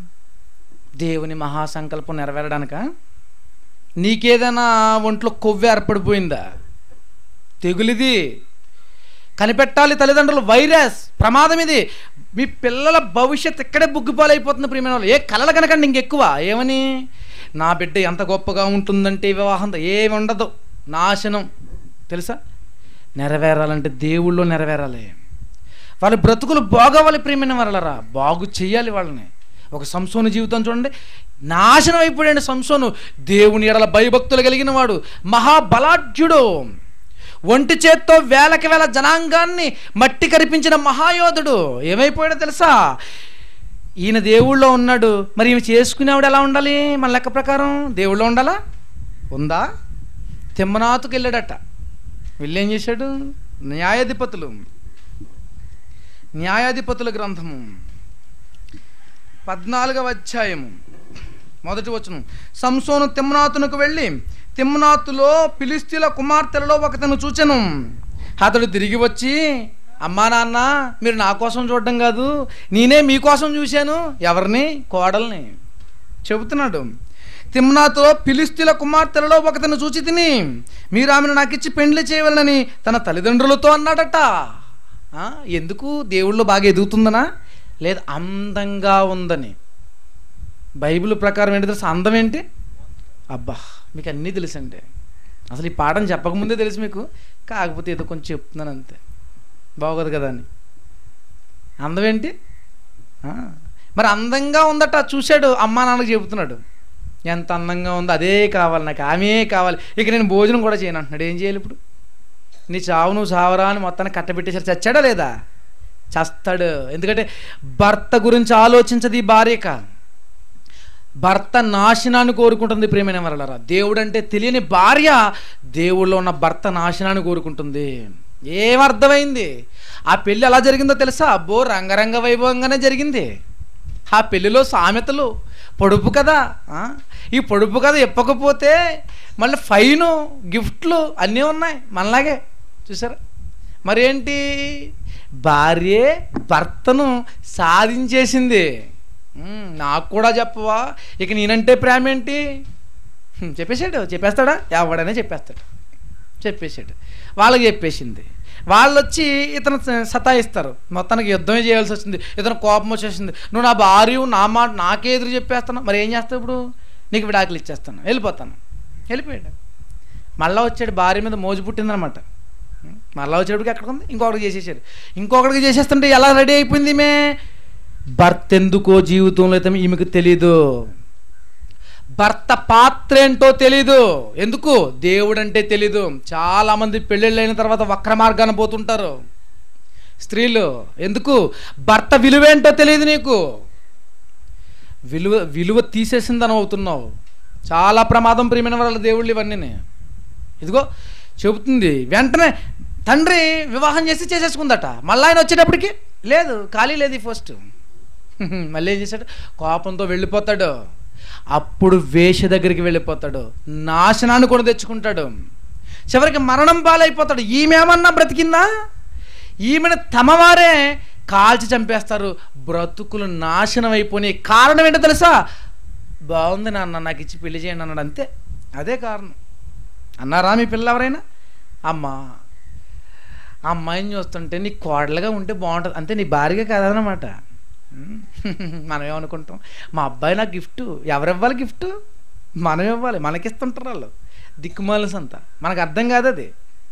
దేవుని మహాసంకల్పం నెరవేరడానిక? నీకేదైనా ఒంట్లో కొవ్వు ఏర్పడిపోయిందా? తెగులిది, కనిపెట్టాలి తల్లిదండ్రులు. వైరస్, ప్రమాదం ఇది. మీ పిల్లల భవిష్యత్తు ఇక్కడే బుగ్గిపాలైపోతుంది ప్రియమైన వాళ్ళు. ఏ కలలు కనకండి ఇంకెక్కువ. ఏమని? నా బిడ్డ ఎంత గొప్పగా ఉంటుందంటే వివాహంతో ఏమి ఉండదు, నాశనం. తెలుసా? నెరవేరాలంటే దేవుళ్ళో నెరవేరాలి. వాళ్ళ బ్రతుకులు బాగోవాలి ప్రియమైన వాళ్ళరా. బాగు చెయ్యాలి వాళ్ళని. ఒక సంసోను జీవితం చూడండి, నాశనం అయిపోయాడు సంసోను. దేవుని ఎడల భయభక్తులు కలిగిన వాడు, మహాబలాఢ్యుడు, ఒంటి చేత్తో వేలకి వేల జనాంగాన్ని మట్టి కరిపించిన మహాయోధుడు. ఏమైపోయాడో తెలుసా? ఈయన దేవుళ్ళో ఉన్నాడు, మరి ఈమె చేసుకునేవాడు ఎలా ఉండాలి? మన లెక్క ప్రకారం దేవుళ్ళో ఉండాలా? ఉందా? తిమ్మనాతుకు వెళ్ళాడట. వెళ్ళేం చేశాడు? న్యాయాధిపతుల గ్రంథము 14వ అధ్యాయము 1వ వచనం. సంసోను తిమ్నాతునకు వెళ్ళి తిమ్నాతులో ఫిలిష్తీయుల కుమార్తెలలో ఒకతను చూచెను. అతడు తిరిగి వచ్చి, అమ్మా నాన్న, మీరు నా కోసం చూడడం కాదు, నేనే మీకోసం చూశాను. ఎవరిని? కోడల్ని చెబుతున్నాడు. తిమ్నాతులో ఫిలిష్తీయుల కుమార్తెలలో ఒకతను చూచి తిని, మీరు ఆమెను నాకు ఇచ్చి పెండ్లి చేయవలనని తన తల్లిదండ్రులతో అన్నాడట. ఎందుకు? దేవుళ్ళు బాగా ఎదుగుతుందనా? లేదు, అందంగా ఉందని. బైబిల్ ప్రకారం ఏంటి తెలుసు? అందం ఏంటి? అబ్బా, మీకు అన్నీ తెలుసండి. అసలు ఈ పాఠం చెప్పకముందే తెలుసు మీకు, కాకపోతే ఏదో కొంచెం చెప్తున్నాను అంతే. బాగోదు కదా అని. అందం ఏంటి? మరి అందంగా ఉందట. చూశాడు, అమ్మా నాన్నకు చెబుతున్నాడు, ఎంత అందంగా ఉందో అదే కావాలి నాకు, ఆమె కావాలి, ఇక నేను భోజనం కూడా చేయను అంటున్నాడు. ఏం చేయాలి ఇప్పుడు? నీ చావు నువ్వు చావరా అని మొత్తాన్ని కట్టబెట్టేసారు. చచ్చాడా లేదా? చస్తాడు. ఎందుకంటే భర్త గురించి ఆలోచించదు ఈ భార్యక. భర్త నాశనాన్ని కోరుకుంటుంది ప్రియమైన వరలరా. దేవుడు అంటే తెలియని భార్య దేవుళ్ళో ఉన్న భర్త నాశనాన్ని కోరుకుంటుంది. ఏమర్థమైంది? ఆ పెళ్ళి ఎలా జరిగిందో తెలుసా? అబ్బో, రంగరంగ వైభవంగానే జరిగింది. ఆ పెళ్ళిలో సామెతలు, పొడుపు కథ. ఈ పొడుపు కథ ఇప్పకపోతే మళ్ళీ ఫైను, గిఫ్ట్లు అన్నీ ఉన్నాయి మనలాగే. చూసారా? మరేంటి? భార్యే భర్తను సాధించేసింది. నాకు కూడా చెప్పవా? ఇక నేనంటే ప్రేమ ఏంటి? చెప్పేశాడు. చెప్పేస్తాడా? ఎవడనే చెప్పేశాడు. వాళ్ళకి చెప్పేసింది. వాళ్ళు వచ్చి ఇతను సతాయిస్తారు. మొత్తానికి యుద్ధమే చేయాల్సి వచ్చింది. ఇతను కోపం వచ్చేసింది. నువ్వు నా భార్య, నా మాట నాకే ఎదురు చెప్పేస్తాను, మరి ఏం చేస్తావు ఇప్పుడు? నీకు విడాకులు ఇచ్చేస్తాను, వెళ్ళిపోతాను. వెళ్ళిపోయాడు. మళ్ళీ వచ్చాడు. భార్య మీద మోజు పుట్టిందనమాట. మళ్ళీ వచ్చేటప్పటికి ఎక్కడికి ఉంది? ఇంకొకటికి చేసేస్తుంటే ఎలా రెడీ అయిపోయింది ఈమె? భర్త ఎందుకో జీవితంలో అయితే ఈమెకు తెలీదు. భర్త పాత్ర ఏంటో తెలీదు. ఎందుకు? దేవుడు అంటే తెలీదు. చాలామంది పెళ్ళిళ్ళు అయిన తర్వాత వక్ర మార్గాన పోతుంటారు స్త్రీలు. ఎందుకు? భర్త విలువేంటో తెలియదు నీకు. విలువ తీసేసిందని అవుతున్నావు. చాలా ప్రమాదం ప్రియమైన వాళ్ళ దేవుళ్ళు ఇవన్నీ. ఇదిగో చెబుతుంది. వెంటనే తండ్రి వివాహం చేసేసుకుందట. మళ్ళీ ఆయన వచ్చేటప్పటికి లేదు, ఖాళీ లేదు ఈ ఫస్ట్. మళ్ళీ ఏం చేశాడు? కోపంతో వెళ్ళిపోతాడు. అప్పుడు వేశ్య దగ్గరికి వెళ్ళిపోతాడు, నాశనాన్ని కూడా తెచ్చుకుంటాడు, చివరికి మరణం పాలైపోతాడు. ఈమెమన్నా బ్రతికిందా? ఈమెను తమవారే కాల్చి చంపేస్తారు. బ్రతుకులు నాశనం అయిపోయినాయి. కారణం ఏంటో తెలుసా? బాగుంది నాన్న, నాకు ఇచ్చి పెళ్లి చేయండి అన్నాడు, అంతే. అదే కారణం. అన్నారా మీ పిల్ల ఎవరైనా? అమ్మా, ఆ అమ్మాయిని చూస్తుంటే నీ కోడలుగా ఉంటే బాగుంటుంది, అంతే, నీ భార్యగా కాదనమాట. మనం ఏమనుకుంటాం, మా అబ్బాయి నాకు గిఫ్ట్. ఎవరివ్వాలి గిఫ్ట్? మనం ఇవ్వాలి, మనకిస్తుంటారు వాళ్ళు. దిక్కుమాలస్ అంతా మనకు అర్థం కాదు అది.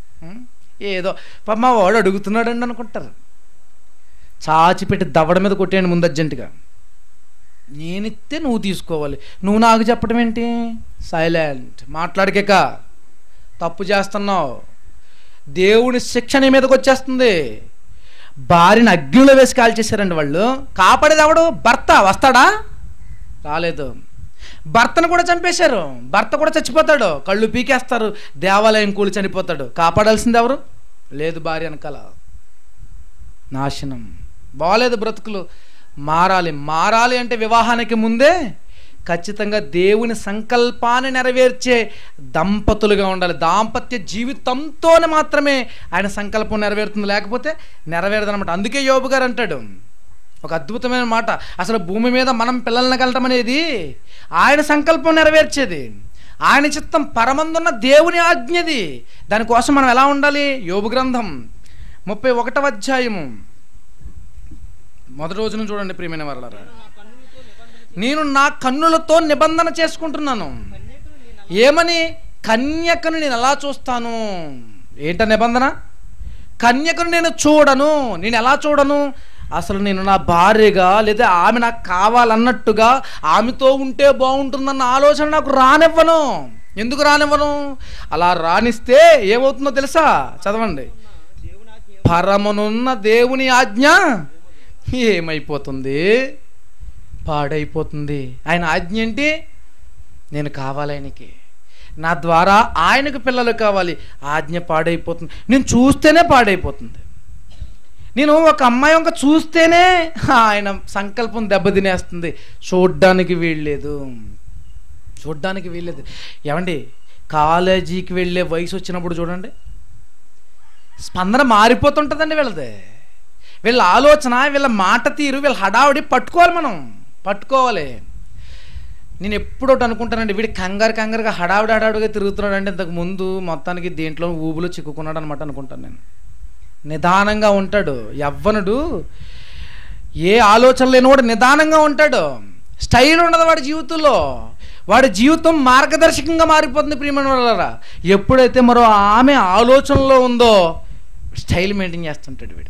ఏదో మా వాడు అడుగుతున్నాడండి అనుకుంటారు. చాచిపెట్టి దవడ మీద కొట్టేయండి ముందు అర్జెంటుగా. నేనిస్తే నువ్వు తీసుకోవాలి, నువ్వు నాకు చెప్పడం ఏంటి? సైలెంట్, మాట్లాడకేక. తప్పు చేస్తున్నావు, దేవుని శిక్ష నీ మీదకి వచ్చేస్తుంది. భార్యని అగ్నిలో వేసి కాల్చేశారండి వాళ్ళు. కాపాడేది ఎవడు? భర్త. వస్తాడా? రాలేదు. భర్తను కూడా చంపేశారు, భర్త కూడా చచ్చిపోతాడు, కళ్ళు పీకేస్తారు, దేవాలయం కూలి చనిపోతాడు. కాపాడాల్సింది ఎవరు? లేదు, భార్య వెనకాల. నాశనం. బాలేదు బ్రతుకులు. మారాలి అంటే వివాహానికి ముందే ఖచ్చితంగా దేవుని సంకల్పాన్ని నెరవేర్చే దంపతులుగా ఉండాలి. దాంపత్య జీవితంతోనే మాత్రమే ఆయన సంకల్పం నెరవేరుతుంది, లేకపోతే నెరవేరదనమాట. అందుకే యోబు గారు అంటాడు ఒక అద్భుతమైన మాట, అసలు భూమి మీద మనం పిల్లల్ని కలటం అనేది ఆయన సంకల్పం నెరవేర్చేది, ఆయన చిత్తం, పరమందున్న దేవుని ఆజ్ఞది. దానికోసం మనం ఎలా ఉండాలి? యోబు గ్రంథం 31వ అధ్యాయము మొదటి రోజున చూడండి ప్రియమైన వారలారా. నేను నా కన్నులతో నిబంధన చేసుకుంటున్నాను. ఏమని? కన్యకను నేను ఎలా చూస్తాను? ఏంట నిబంధన? కన్యకను నేను చూడను. నేను ఎలా చూడను? అసలు నేను నా భార్యగా, లేదా ఆమె నాకు కావాలన్నట్టుగా, ఆమెతో ఉంటే బాగుంటుందన్న ఆలోచన నాకు రానివ్వను. ఎందుకు రానివ్వను? అలా రానిస్తే ఏమవుతుందో తెలుసా? చదవండి. పరమనున్న దేవుని ఆజ్ఞ ఏమైపోతుంది? పాడైపోతుంది. ఆయన ఆజ్ఞ ఏంటి? నేను కావాలి ఆయనకి, నా ద్వారా ఆయనకు పిల్లలు కావాలి. ఆజ్ఞ పాడైపోతుంది. నేను చూస్తేనే పాడైపోతుంది. నేను ఒక అమ్మాయి వంక చూస్తేనే ఆయన సంకల్పం దెబ్బతినేస్తుంది. చూడ్డానికి వీల్లేదు. ఏమండి, కాలేజీకి వెళ్ళే వయసు వచ్చినప్పుడు చూడండి, స్పందన మారిపోతుంటుందండి వీళ్ళది. వీళ్ళ ఆలోచన, వీళ్ళ మాట తీరు, వీళ్ళ హడావుడి పట్టుకోవాలి. నేను ఎప్పుడోటి అనుకుంటానండి, వీడి కంగారుగా హడావుడిగా తిరుగుతున్నాడు అంటే ఇంతకు ముందు మొత్తానికి దేంట్లో ఊబులో చిక్కుకున్నాడు అనమాట అనుకుంటాను నేను. నిదానంగా ఉంటాడు యవ్వనుడు. ఏ ఆలోచన లేనివాడు నిదానంగా ఉంటాడు. స్టైల్ ఉండదు వాడి జీవితంలో. వాడి జీవితం మార్గదర్శకంగా మారిపోతుంది ప్రియమైన వాళ్ళారా. ఎప్పుడైతే మరో ఆమె ఆలోచనలో ఉందో స్టైల్ మెయింటైన్ చేస్తుంటాడు వీడు.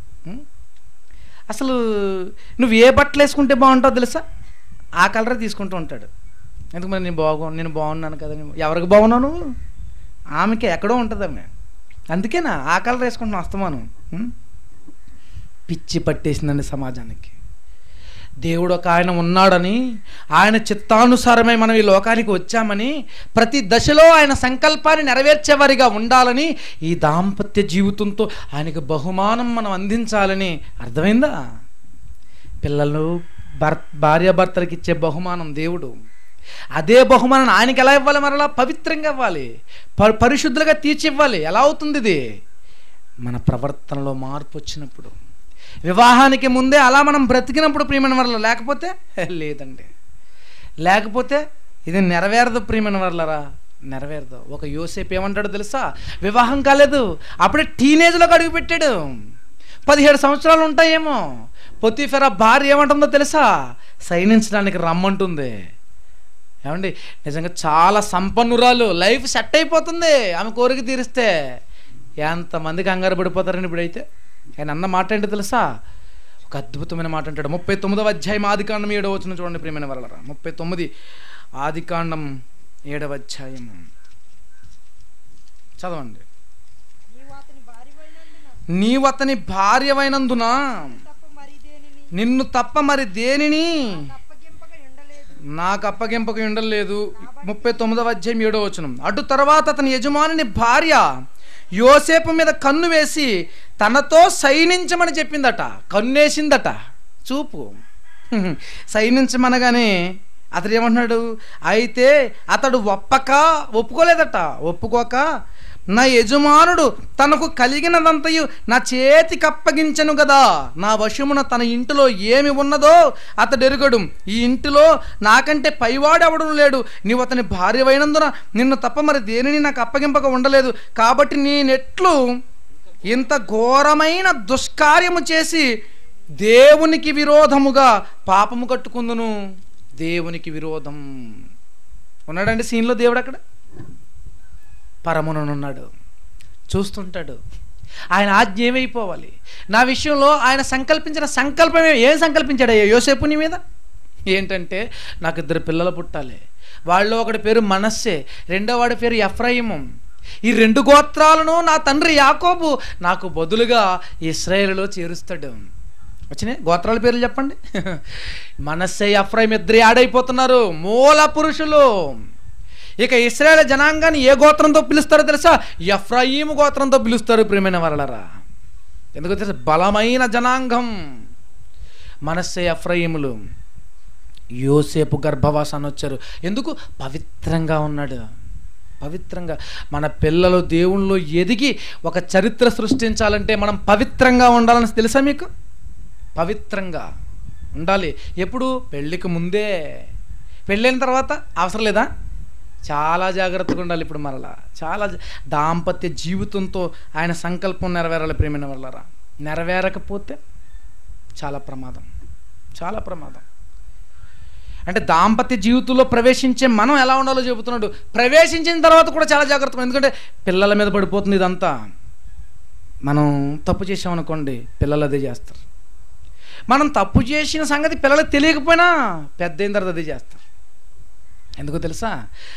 అసలు నువ్వు ఏ బట్టలు వేసుకుంటే బాగుంటావు తెలుసా? ఆ కలరే తీసుకుంటూ ఉంటాడు. ఎందుకు మరి నేను బాగున్నాను కదా. ఎవరికి బాగున్నావు నువ్వు? ఆమెకే ఎక్కడో ఉంటుంది ఆమె. అందుకేనా ఆ కలర్ వేసుకుంటున్నావు అస్తమానం? పిచ్చి పట్టేసిందండి సమాజానికి. దేవుడు ఒక ఆయన ఉన్నాడని, ఆయన చిత్తానుసారమై మనం ఈ లోకానికి వచ్చామని, ప్రతి దశలో ఆయన సంకల్పాన్ని నెరవేర్చేవారిగా ఉండాలని, ఈ దాంపత్య జీవితంతో ఆయనకు బహుమానం మనం అందించాలని. అర్థమైందా? పిల్లలు భార్యాభర్తలకు ఇచ్చే బహుమానం దేవుడు. అదే బహుమానం ఆయనకి ఎలా ఇవ్వాలి? మరలా పవిత్రంగా ఇవ్వాలి, పరిశుద్ధులుగా తీర్చివ్వాలి. ఎలా అవుతుంది ఇది? మన ప్రవర్తనలో మార్పు వచ్చినప్పుడు, వివాహానికి ముందే అలా మనం బ్రతికినప్పుడు ప్రియమైన వరల. లేకపోతే లేదండి, లేకపోతే ఇది నెరవేరదు ప్రియమైన వరలరా, నెరవేరదు. ఒక యోసేపు ఏమంటాడో తెలుసా? వివాహం కాలేదు, అప్పుడే టీనేజ్లోకి అడుగు పెట్టాడు. 17 సంవత్సరాలు ఉంటాయేమో. పొతీఫెరా భార్య ఏమంటుందో తెలుసా? సైనించడానికి రమ్మంటుంది. ఏమండి, నిజంగా చాలా సంపన్నురాలు, లైఫ్ సెట్ అయిపోతుంది ఆమె కోరిక తీరిస్తే. ఎంతమందికి కంగారు పడిపోతారండి ఇప్పుడైతే. ఆయన అన్న మాట ఏంటో తెలుసా? ఒక అద్భుతమైన మాట అంటాడు. 39వ అధ్యాయం ఆదికాండం 7వ వచనం చూడండి ప్రియమైన వరలరా. 39 ఆదికాండం 7వ అధ్యాయం చదవండి. నీవు అతని భార్యవైనందున నిన్ను తప్ప మరి దేనిని నాకు అప్పగింపక ఉండలేదు. 39వ అధ్యాయం 7వ వచనం. అటు తర్వాత అతని యజమానుని భార్య యోసేపు మీద కన్ను వేసి తనతో సైనించమని చెప్పిందట. కన్నేసిందట. చూపు. సైనించమనగానే అతడు ఏమంటున్నాడు, అయితే అతడు ఒప్పుకోలేదట. ఒప్పుకోక నా యజమానుడు తనకు కలిగినదంతయు నా చేతికి అప్పగించను కదా, నా వశమున తన ఇంటిలో ఏమి ఉన్నదో అతడు ఎరుగడు. ఈ ఇంటిలో నాకంటే పైవాడు ఎవడూ లేడు. నీవు అతని భార్యవైనందున నిన్ను తప్ప మరి దేనిని నాకు అప్పగింపక ఉండలేదు. కాబట్టి నేనెట్లు ఇంత ఘోరమైన దుష్కార్యము చేసి దేవునికి విరోధముగా పాపము కట్టుకుందును. దేవునికి విరోధం. ఉన్నాడండి సీన్లో దేవుడు. అక్కడ పరమునున్నాడు, చూస్తుంటాడు. ఆయన ఆజ్ఞ ఏమైపోవాలి. నా విషయంలో ఆయన సంకల్పించిన సంకల్పమే. ఏం సంకల్పించాడు యోసేపు నీ మీద? ఏంటంటే నాకు 2 పిల్లలు పుట్టాలి. వాళ్ళు ఒకటి పేరు మనస్సే, రెండో వాడి పేరు ఎఫ్రాయిము. ఈ 2 గోత్రాలను నా తండ్రి యాకోబు నాకు బదులుగా ఇశ్రాయేలులో చేరుస్తాడు. వచ్చినాయి గోత్రాల పేర్లు చెప్పండి. మనస్సే ఎఫ్రాయిము ఇద్దరు ఆడైపోతున్నారు, మూల పురుషులు. ఇక ఇశ్రాయేలు జనాంగాన్ని ఏ గోత్రంతో పిలుస్తారో తెలుసా? ఎఫ్రాయిము గోత్రంతో పిలుస్తారు. ప్రియమైన వారలారా, ఎందుకో తెలుసా? బలమైన జనాంగం మనస్సే ఎఫ్రాయిములు. యోసేపు గర్భవాసాన్ని వచ్చారు. ఎందుకు? పవిత్రంగా ఉన్నాడు. పవిత్రంగా. మన పిల్లలు దేవుళ్ళలో ఎదిగి ఒక చరిత్ర సృష్టించాలంటే మనం పవిత్రంగా ఉండాలని తెలుసా మీకు? పవిత్రంగా ఉండాలి. ఎప్పుడు? పెళ్ళికి ముందే. పెళ్ళైన తర్వాత అవసరం లేదా? చాలా జాగ్రత్తగా ఉండాలి. ఇప్పుడు మరలా చాలా దాంపత్య జీవితంతో ఆయన సంకల్పం నెరవేరాలి. ప్రేమైన వాళ్ళరా, నెరవేరకపోతే చాలా ప్రమాదం, చాలా ప్రమాదం. అంటే దాంపత్య జీవితంలో ప్రవేశించే మనం ఎలా ఉండాలో చెబుతున్నాడు. ప్రవేశించిన తర్వాత కూడా చాలా జాగ్రత్తగా. ఎందుకంటే పిల్లల మీద పడిపోతుంది ఇదంతా. మనం తప్పు చేసామనుకోండి, పిల్లలు అదే చేస్తారు. మనం తప్పు చేసిన సంగతి పిల్లలకు తెలియకపోయినా పెద్ద అయిన తర్వాత అదే చేస్తారు. ఎందుకో తెలుసా?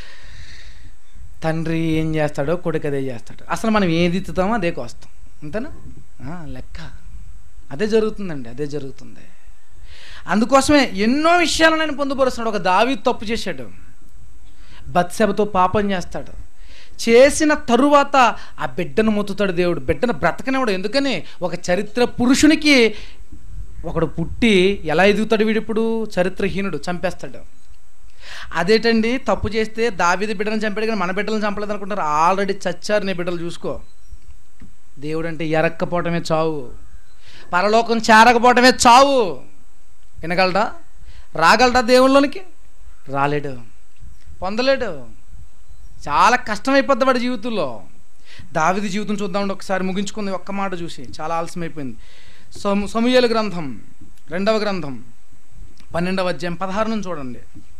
తండ్రి ఏం చేస్తాడో కొడుకు అదే చేస్తాడు. అసలు మనం ఏది ఇస్తామో అదే కోస్తాం. అంతేనా? లెక్క అదే జరుగుతుందండి, అదే జరుగుతుంది. అందుకోసమే ఎన్నో విషయాలను నేను పొందుపరుస్తున్నాడు. ఒక దావీదు తప్పు చేశాడు, బత్షెబతో పాపం చేస్తాడు. చేసిన తరువాత ఆ బిడ్డను మొత్తుతాడు దేవుడు. బిడ్డను బ్రతకనివాడు. ఎందుకని? ఒక చరిత్ర పురుషునికి ఒకడు పుట్టి ఎలా ఎదుగుతాడు వీడిప్పుడు? చరిత్రహీనుడు, చంపేస్తాడు. అదేటండి, తప్పు చేస్తే దావీదు బిడ్డను చంపాడు కానీ మన బిడ్డలను చంపలేదు అనుకుంటారు. ఆల్రెడీ చచ్చారు నీ బిడ్డలు, చూసుకో. దేవుడు అంటే ఎరక్కపోవటమే చావు, పరలోకం చేరకపోవటమే చావు. వినగలడా? రాగలడా దేవుళ్ళలోనికి? రాలేడు, పొందలేడు. చాలా కష్టమైపోద్ది వాడి జీవితంలో. దావీదు జీవితం చూద్దామండి ఒకసారి, ముగించుకుంది ఒక్క మాట చూసి, చాలా ఆలస్యమైపోయింది. సమూయేలు గ్రంథం 2వ గ్రంథం 12వ అధ్యాయం 16 నుంచి చూడండి.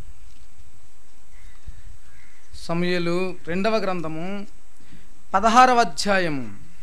సమూయేలు 2వ గ్రంథము 16వ అధ్యాయము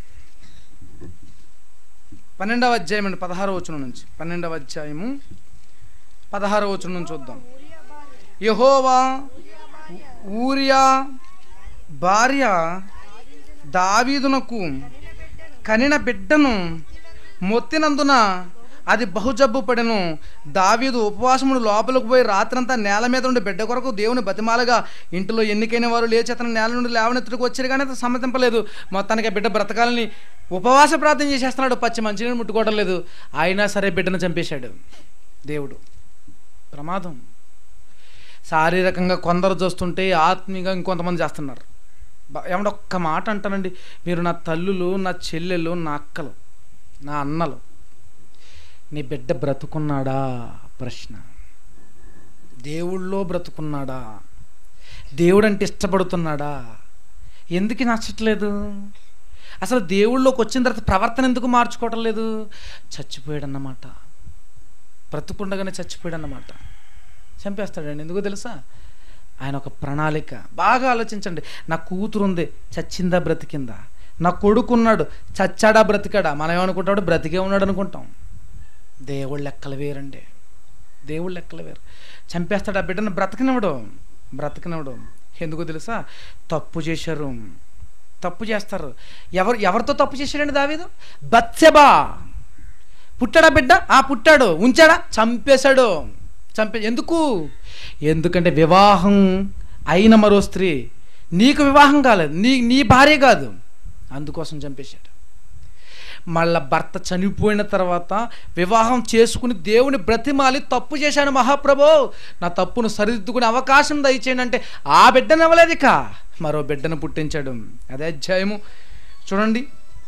12వ అధ్యాయం అండి, 16వ వచనం నుంచి. 12వ అధ్యాయము 16వ వచనం నుంచి చూద్దాం. యెహోవా ఊరియా భార్య దావీదునకు కనిన బిడ్డను మొత్తినందున అది బహుజబ్బు పడెను. దావీదు ఉపవాసముడు లోపలికి పోయి రాత్రంతా నేల మీద ఉండి బిడ్డ కొరకు దేవుని బతిమాలగా ఇంటిలో ఎన్నికైన వారు లేచి అతను నేల నుండి లేవనెత్తుడికి వచ్చారు కానీ అతను సమ్మతింపలేదు. మొత్తానికి బిడ్డ బ్రతకాలని ఉపవాస ప్రార్థన చేసేస్తున్నాడు. పచ్చి మంచినీళ్ళు ముట్టుకోవడం లేదు. అయినా సరే బిడ్డను చంపేశాడు దేవుడు. ప్రమాదం. శారీరకంగా కొందరు చూస్తుంటే ఆత్మీయంగా ఇంకొంతమంది చేస్తున్నారు. ఏమంటే ఒక్క మాట అంటానండి, మీరు నా తల్లులు, నా చెల్లెలు, నా అక్కలు, నా అన్నలు, నీ బిడ్డ బ్రతుకున్నాడా? ప్రశ్న. దేవుళ్ళో బ్రతుకున్నాడా? దేవుడు అంటే ఇష్టపడుతున్నాడా? ఎందుకు నచ్చట్లేదు? అసలు దేవుళ్ళలోకి వచ్చిన తర్వాత ప్రవర్తన ఎందుకు మార్చుకోవటం లేదు? చచ్చిపోయాడన్నమాట. బ్రతుకుండగానే చచ్చిపోయాడన్నమాట. చంపేస్తాడండి. ఎందుకో తెలుసా? ఆయన ఒక ప్రణాళిక. బాగా ఆలోచించండి. నా కూతురు ఉంది, చచ్చిందా బ్రతికిందా? నా కొడుకున్నాడు, చచ్చాడా బ్రతికాడా? మనం ఏమనుకుంటాడు? బ్రతికే ఉన్నాడు అనుకుంటాం. దేవుళ్ళ లెక్కలు వేరండి, దేవుళ్ళ లెక్కలు వేరు. చంపేస్తాడు ఆ బిడ్డను. బ్రతకనివ్వడు. ఎందుకో తెలుసా? తప్పు చేశారు, తప్పు చేస్తారు. ఎవరితో తప్పు చేశాడండి దావీదు? బత్షెబా. పుట్టాడా బిడ్డ? పుట్టాడు. ఉంచాడా? చంపేశాడు. ఎందుకంటే వివాహం అయిన మరో స్త్రీ, నీకు వివాహం కాలేదు, నీ భార్య కాదు, అందుకోసం చంపేశాడు. మళ్ళా భర్త చనిపోయిన తర్వాత వివాహం చేసుకుని దేవుని బ్రతిమాలి, తప్పు చేశాను మహాప్రభో, నా తప్పును సరిదిద్దుకునే అవకాశం దయచేయండి అంటే ఆ బిడ్డను ఇవ్వలేదు, ఇక మరో బిడ్డను పుట్టించాడు. అదే అధ్యాయము చూడండి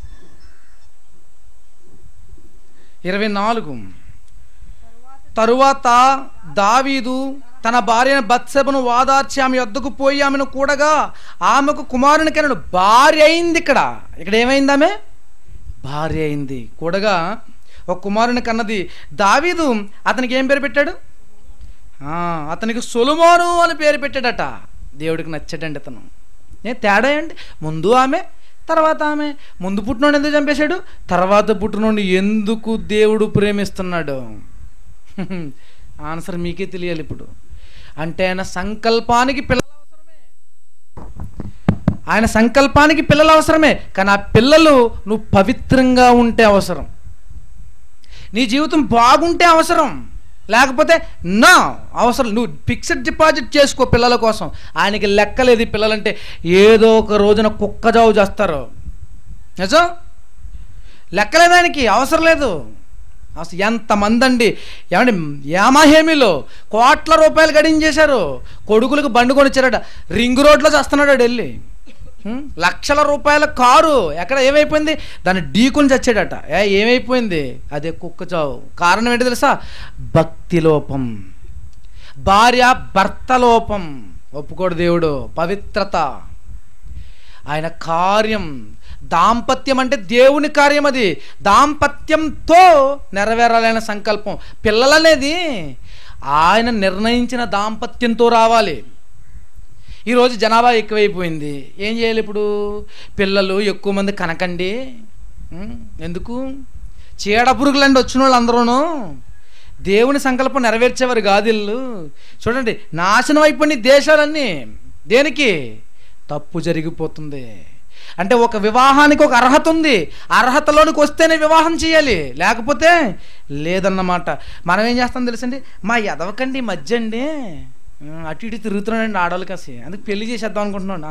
24. తరువాత దావీదు తన భార్య బత్షెబను వాదార్చి ఆమె యొద్దకు పోయి ఆమెను కూడగా ఆమెకు కుమారుని కనడు. భార్య అయింది. ఇక్కడ ఏమైంది? ఆమె భార్య అయింది. కూడగా ఒక కుమారుని కన్నది. దావీదు అతనికి ఏం పేరు పెట్టాడు? అతనికి సొలొమోను అని పేరు పెట్టాడట. దేవుడికి నచ్చాడండి అతను. తేడా అండి, ముందు ఆమె తర్వాత ఆమె. ముందు పుట్టినోడు ఎందుకు చంపేశాడు? తర్వాత పుట్టినోడిని ఎందుకు దేవుడు ప్రేమిస్తున్నాడు? ఆన్సర్ మీకే తెలియాలి ఇప్పుడు. అంటే ఆయన సంకల్పానికి పిల్లలు అవసరమే, కానీ ఆ పిల్లలు నువ్వు పవిత్రంగా ఉంటే అవసరం, నీ జీవితం బాగుంటే అవసరం, లేకపోతే నా అవసరం. నువ్వు ఫిక్స్డ్ డిపాజిట్ చేసుకో పిల్లల కోసం. ఆయనకి లెక్కలేదు పిల్లలంటే. ఏదో ఒక రోజున కుక్క జావు చేస్తారు, నిజం. లెక్కలేదు ఆయనకి, అవసరం లేదు. అసలు ఎంతమంది అండి ఏమండి యామాహేమిలో కోట్ల రూపాయలు గడించేశారు. కొడుకులకు బండి కొనిచ్చారట, రింగ్ రోడ్లో చేస్తున్నాడు వెళ్ళి. లక్షల రూపాయల కారు ఎక్కడ ఏమైపోయింది? దాన్ని ఢీకొని చచ్చాడట. ఏమైపోయింది? అదే కుక్క చావు. కారణం ఏంటి తెలుసా? భక్తి లోపం, భార్య భర్త లోపం. ఒప్పుకోడు దేవుడు. పవిత్రత ఆయన కార్యం. దాంపత్యం అంటే దేవుని కార్యం. అది దాంపత్యంతో నెరవేరాలైన సంకల్పం. పిల్లలనేది ఆయన నిర్ణయించిన దాంపత్యంతో రావాలి. ఈరోజు జనాభా ఎక్కువైపోయింది, ఏం చేయాలి ఇప్పుడు? పిల్లలు ఎక్కువ మంది కనకండి. ఎందుకు? చీడ పురుగులండి వచ్చిన వాళ్ళు అందరూను. దేవుని సంకల్పం నెరవేర్చేవారు కాదు వీళ్ళు. చూడండి, నాశనం అయిపోయిన దేశాలన్నీ. దేనికి? తప్పు జరిగిపోతుంది. అంటే ఒక వివాహానికి ఒక అర్హత ఉంది, అర్హతలోనికి వస్తేనే వివాహం చేయాలి, లేకపోతే లేదన్నమాట. మనం ఏం చేస్తాం తెలుసండి? మా ఎదవకండి మధ్య అండి అటు ఇటు తిరుగుతున్నాడండి ఆడవాళ్ళు కాసి, అందుకు పెళ్లి చేసేద్దాం అనుకుంటున్నాడు.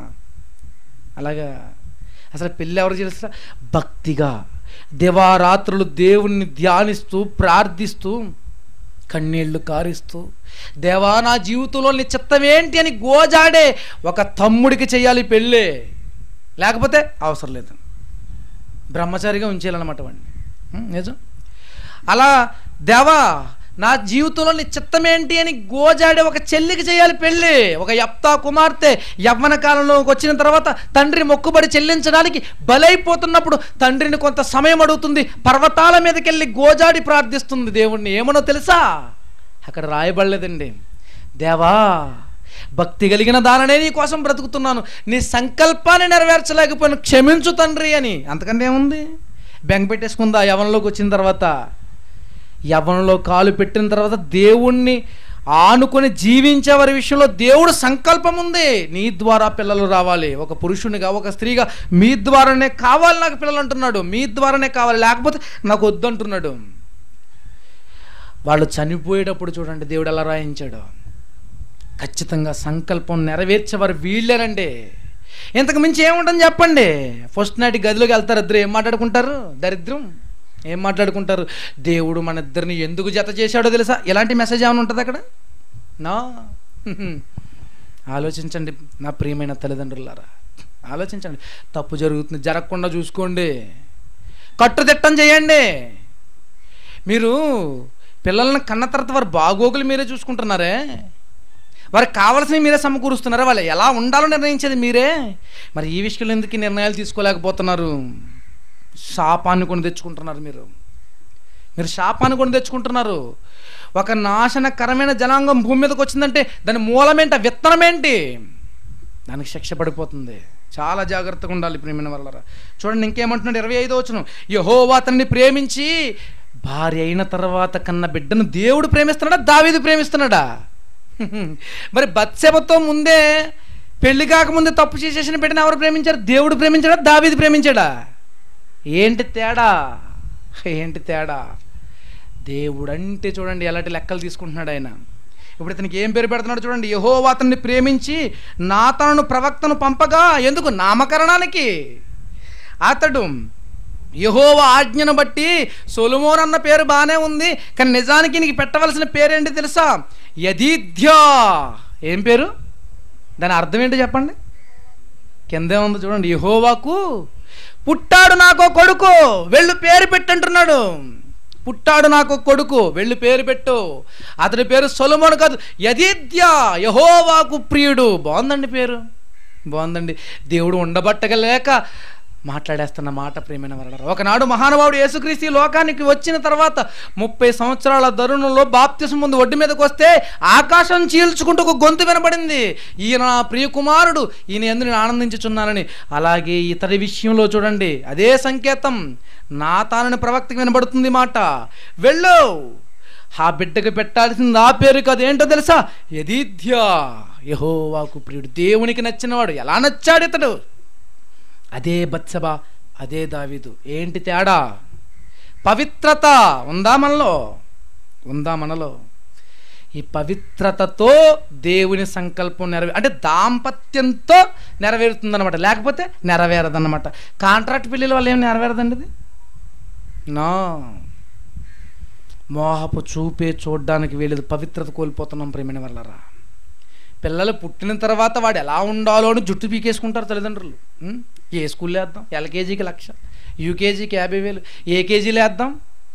అలాగా అసలు పెళ్ళి ఎవరు చేస్తా? భక్తిగా దివారాత్రులు దేవుణ్ణి ధ్యానిస్తూ ప్రార్థిస్తూ కన్నీళ్లు కారిస్తూ, దేవా నా జీవితంలో నీ చిత్తం ఏంటి అని గోజాడే ఒక తమ్ముడికి చెయ్యాలి పెళ్ళి, లేకపోతే అవసరం లేదు. బ్రహ్మచారిగా ఉంచేయాలన్నమాట వాడిని. నిజం. అలా దేవా నా జీవితంలో నీ చిత్తం ఏంటి అని గోజాడే ఒక చెల్లికి చేయాలి పెళ్ళి. ఒక యెఫ్తా కుమార్తె యవ్వన కాలంలోకి వచ్చిన తర్వాత తండ్రి మొక్కుబడి చెల్లించడానికి బలైపోతున్నప్పుడు తండ్రిని కొంత సమయం అడుగుతుంది, పర్వతాల మీదకి వెళ్ళి గోజాడి ప్రార్థిస్తుంది దేవుణ్ణి. ఏమనో తెలుసా? అక్కడ రాయబడలేదండి, దేవా భక్తి కలిగిన దాననే నీ కోసం బ్రతుకుతున్నాను, నీ సంకల్పాన్ని నెరవేర్చలేకపోయినా క్షమించు తండ్రి అని. అంతకంటే ఏముంది? బెంగ పెట్టేసుకుందా యవ్వనంలోకి వచ్చిన తర్వాత. యవ్వనంలో కాలు పెట్టిన తర్వాత దేవుణ్ణి ఆనుకొని జీవించే వారి విషయంలో దేవుడు సంకల్పం ఉంది. నీ ద్వారా పిల్లలు రావాలి. ఒక పురుషునిగా ఒక స్త్రీగా మీ ద్వారానే కావాలి నాకు పిల్లలు అంటున్నాడు. మీ ద్వారానే కావాలి, లేకపోతే నాకు వద్దు అంటున్నాడు. వాళ్ళు చనిపోయేటప్పుడు చూడండి దేవుడు ఎలా రాయించాడు. ఖచ్చితంగా సంకల్పం నెరవేర్చేవారు వీళ్ళేనండి. ఇంతకు మించి ఏముంటుంది చెప్పండి? ఫస్ట్ నైట్ గదిలోకి వెళ్తారు, ఇద్దరు ఏం మాట్లాడుకుంటారు? దరిద్రం. ఏం మాట్లాడుకుంటారు? దేవుడు మన ఇద్దరిని ఎందుకు జత చేశాడో తెలుసా? ఎలాంటి మెసేజ్ ఏమైనా ఉంటుంది అక్కడ? నా ఆలోచించండి నా ప్రియమైన తల్లిదండ్రులారా, ఆలోచించండి. తప్పు జరుగుతుంది, జరగకుండా చూసుకోండి, కట్టుదిట్టం చేయండి. మీరు పిల్లల్ని కన్న తర్వాత వారి బాగోగులు మీరే చూసుకుంటున్నారే, వారికి కావాల్సినవి మీరే సమకూరుస్తున్నారా? వాళ్ళు ఎలా ఉండాలో నిర్ణయించేది మీరే. మరి ఈ విషయంలో ఎందుకు నిర్ణయాలు తీసుకోలేకపోతున్నారు? శాపాన్ని కొని తెచ్చుకుంటున్నారు. మీరు శాపాన్ని కొని తెచ్చుకుంటున్నారు. ఒక నాశనకరమైన జనాంగం భూమి మీదకి వచ్చిందంటే దాని మూలమేంటి? విత్తనం ఏంటి? దానికి శిక్ష పడిపోతుంది. చాలా జాగ్రత్తగా ఉండాలి ప్రియమైన వాళ్ళరా. చూడండి ఇంకేమంటున్నాడు 25వ వచనం, యెహోవా అతన్ని ప్రేమించి భార్య అయిన తర్వాత కన్న బిడ్డను దేవుడు ప్రేమిస్తున్నాడా, దావీదు ప్రేమిస్తున్నాడా? మరి బత్షెబతో ముందే పెళ్లి కాకముందే తప్పు చేసేసిన బిడ్డను ఎవరు ప్రేమించారు? దేవుడు ప్రేమించాడా, దావీదు ప్రేమించాడా? ఏంటి తేడా? ఏంటి తేడా? దేవుడు అంటే చూడండి ఎలాంటి లెక్కలు తీసుకుంటున్నాడు ఆయన. ఇప్పుడు ఇతనికి ఏం పేరు పెడుతున్నాడు చూడండి, యెహోవా అతన్ని ప్రేమించి నాతాను ప్రవక్తను పంపగా. ఎందుకు? నామకరణానికి. అతడు యెహోవా ఆజ్ఞను బట్టి సొలొమోను అన్న పేరు బాగానే ఉంది, కానీ నిజానికి నీకు పెట్టవలసిన పేరేంటి తెలుసా? యెదీద్యా. ఏం పేరు? దాని అర్థం ఏంటో చెప్పండి. కిందే ఉంది చూడండి. యెహోవాకు పుట్టాడు నాకో కొడుకు, వెళ్ళు పేరు పెట్టంటున్నాడు. పుట్టాడు నాకు కొడుకు, వెళ్ళి పేరు పెట్టు. అతని పేరు సొలొమోను కాదు, యెదీద్యా, యెహోవాకు ప్రియుడు. బాగుందండి పేరు, బాగుందండి. దేవుడు ఉండబట్టగలేక మాట్లాడేస్తున్న మాట ప్రియమైన వారలారా. ఒకనాడు మహానుభావుడు యేసుక్రీస్తు ఈ లోకానికి వచ్చిన తర్వాత 30 సంవత్సరాల తరుణంలో బాప్తిసం ముందు ఒడ్డు మీదకి వస్తే ఆకాశం చీల్చుకుంటూ ఒక గొంతు వినబడింది, ఈయన నా ప్రియ కుమారుడు, ఈయన యందు నేను ఆనందించుచున్నానని. అలాగే ఇతడి విషయంలో చూడండి, అదే సంకేతం నాతానని ప్రవక్తకి వినబడుతుంది మాట. వెళ్ళు, ఆ బిడ్డకు పెట్టాల్సింది ఆ పేరు కాదు, ఏంటో తెలుసా? యెదీద్యా, యెహోవాకు ప్రియుడు, దేవునికి నచ్చినవాడు. ఎలా నచ్చాడు ఇతడు? అదే బత్సెబా, అదే దావీదు. ఏంటి తేడా? పవిత్రత ఉందా మనలో? ఉందా మనలో? ఈ పవిత్రతతో దేవుని సంకల్పం అంటే దాంపత్యంతో నెరవేరుతుందన్నమాట, లేకపోతే నెరవేరదన్నమాట. కాంట్రాక్ట్ పెళ్ళిళ్ళ వల్ల ఏమి నెరవేరదండి ఇది. నా మోహపు చూపే చూడడానికి వీలేదు, పవిత్రత కోల్పోతున్నాం ప్రేమైన వాళ్ళరా. పిల్లలు పుట్టిన తర్వాత వాడు ఎలా ఉండాలో అని జుట్టు పీకేసుకుంటారు తల్లిదండ్రులు. ఏ స్కూల్లో వేద్దాం? ఎల్కేజీకి 1,00,000, యూకేజీకి 50,000, ఏకేజీలో వేద్దాం.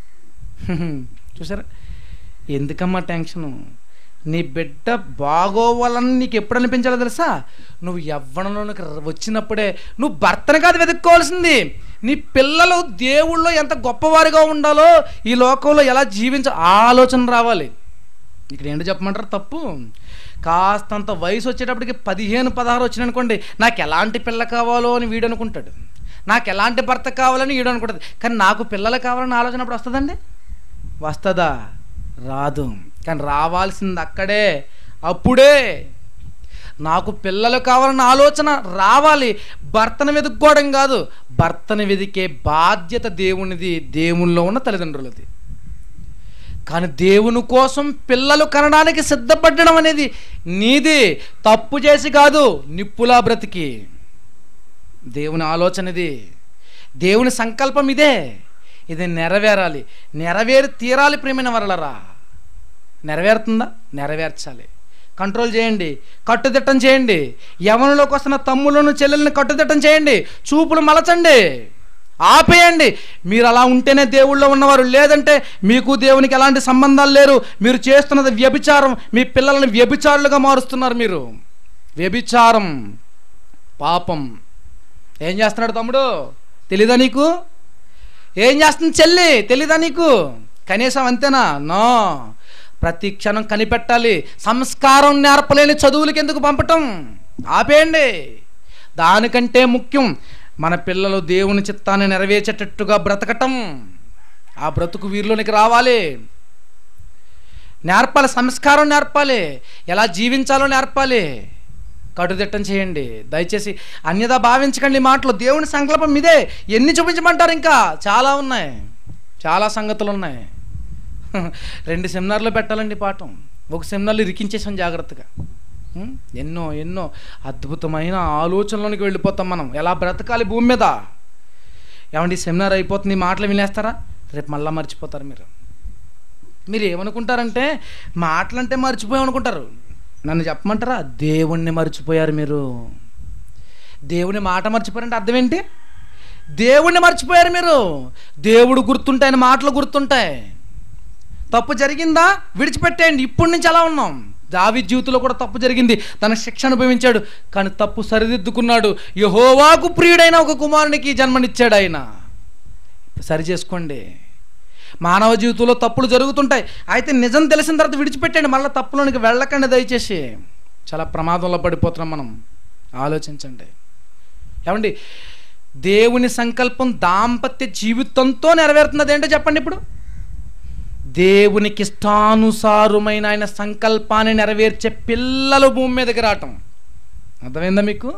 చూసారా? ఎందుకమ్మా టెన్షను? నీ బిడ్డ బాగోవాలని నీకు ఎప్పుడు అనిపించాలో తెలుసా? నువ్వు యవ్వనంలోనికి వచ్చినప్పుడే. నువ్వు భర్తను కాదు వెతుక్కోవాల్సింది, నీ పిల్లలు దేవుళ్ళో ఎంత గొప్పవారిగా ఉండాలో, ఈ లోకంలో ఎలా ఆలోచన రావాలి. ఇక్కడ ఏంటో చెప్పమంటారు? తప్పు. కాస్తంత వయసు వచ్చేటప్పటికి 15-16 వచ్చిననుకోండి, నాకు ఎలాంటి పిల్ల కావాలో అని వీడు అనుకుంటాడు, నాకు ఎలాంటి భర్త కావాలని వీడు అనుకుంటుంది. కానీ నాకు పిల్లలు కావాలని ఆలోచన అప్పుడు వస్తుందండి? వస్తుందా? రాదు. కానీ రావాల్సింది అక్కడే, అప్పుడే. నాకు పిల్లలు కావాలన్న ఆలోచన రావాలి, భర్తను వెతుక్కోవడం కాదు. భర్తను వెతికే బాధ్యత దేవునిది, దేవునిలో ఉన్న తల్లిదండ్రులది. కానీ దేవుని కోసం పిల్లలు కనడానికి సిద్ధపడడం అనేది నీది. తప్పు చేసి కాదు, నిప్పులా బ్రతికి. దేవుని ఆలోచన ఇది, దేవుని సంకల్పం ఇదే. ఇది నెరవేరాలి, నెరవేరి తీరాలి ప్రియమైన వరలరా. నెరవేరుతుందా? నెరవేర్చాలి. కంట్రోల్ చేయండి, కట్టుదిట్టం చేయండి. యవ్వనంలోకి వస్తున్న తమ్ములను చెల్లెలను కట్టుదిట్టం చేయండి, చూపులు మలచండి, ఆపేయండి. మీరు అలా ఉంటేనే దేవుళ్ళో ఉన్నవారు, లేదంటే మీకు దేవునికి ఎలాంటి సంబంధాలు లేరు. మీరు చేస్తున్నది వ్యభిచారం, మీ పిల్లల్ని వ్యభిచారులుగా మారుస్తున్నారు మీరు. వ్యభిచారం పాపం. ఏం చేస్తున్నాడు తమ్ముడు? తెలీదా నీకు? ఏం చేస్తుంది చెల్లి? తెలీదా నీకు? కనీసం అంతేనా? నో. ప్రతి క్షణం కనిపెట్టాలి. సంస్కారం నేర్పలేని చదువులకి ఎందుకు పంపటం? ఆపేయండి. దానికంటే ముఖ్యం మన పిల్లలు దేవుని చిత్తాన్ని నెరవేర్చేటట్టుగా బ్రతకటం. ఆ బ్రతుకు వీరిలోనికి రావాలి. నేర్పాలి, సంస్కారం నేర్పాలి, ఎలా జీవించాలో నేర్పాలి. కట్టుదిట్టం చేయండి దయచేసి. అన్యదా భావించకండి మాటలు. దేవుని సంకల్పం ఇదే. ఎన్ని చూపించమంటారు? ఇంకా చాలా ఉన్నాయి, చాలా సంగతులు ఉన్నాయి. 2 సెమినార్లో పెట్టాలండి పాఠం. ఒక సెమినార్లో ఇరికించేసాం జాగ్రత్తగా. ఎన్నో ఎన్నో అద్భుతమైన ఆలోచనలోనికి వెళ్ళిపోతాం మనం, ఎలా బ్రతకాలి భూమి మీద. ఏమండి సెమినార్ అయిపోతుంది, మాటలు వినేస్తారా? రేపు మళ్ళీ మర్చిపోతారు. మీరు ఏమనుకుంటారంటే మాటలంటే మర్చిపోయామనుకుంటారు. నన్ను చెప్పమంటారా? దేవుణ్ణి మర్చిపోయారు మీరు. దేవుని మాట మర్చిపోయారంటే అర్థం ఏంటి? దేవుణ్ణి మర్చిపోయారు మీరు. దేవుడు గుర్తుంటాయి, ఆయన మాటలు గుర్తుంటాయి. తప్పు జరిగిందా? విడిచిపెట్టేయండి. ఇప్పటి నుంచి అలా ఉన్నాం. దావీదు జీవితంలో కూడా తప్పు జరిగింది, తన శిక్ష అనుభవించాడు, కానీ తప్పు సరిదిద్దుకున్నాడు. యెహోవాకు ప్రియుడైన ఒక కుమారునికి జన్మనిచ్చాడు ఆయన. సరి చేసుకోండి. మానవ జీవితంలో తప్పులు జరుగుతుంటాయి, అయితే నిజం తెలిసిన తర్వాత విడిచిపెట్టండి. మళ్ళీ తప్పులోనికి వెళ్ళకండి దయచేసి. చాలా ప్రమాదంలో పడిపోతున్నాం మనం. ఆలోచించండి. ఏమండి దేవుని సంకల్పం దాంపత్య జీవితంతో నెరవేరుతున్నది ఏంటో చెప్పండి. ఇప్పుడు దేవునికి ఇష్టానుసారమైన ఆయన సంకల్పాన్ని నెరవేర్చే పిల్లలు భూమి మీదకి రావటం అర్థమైందా మీకు?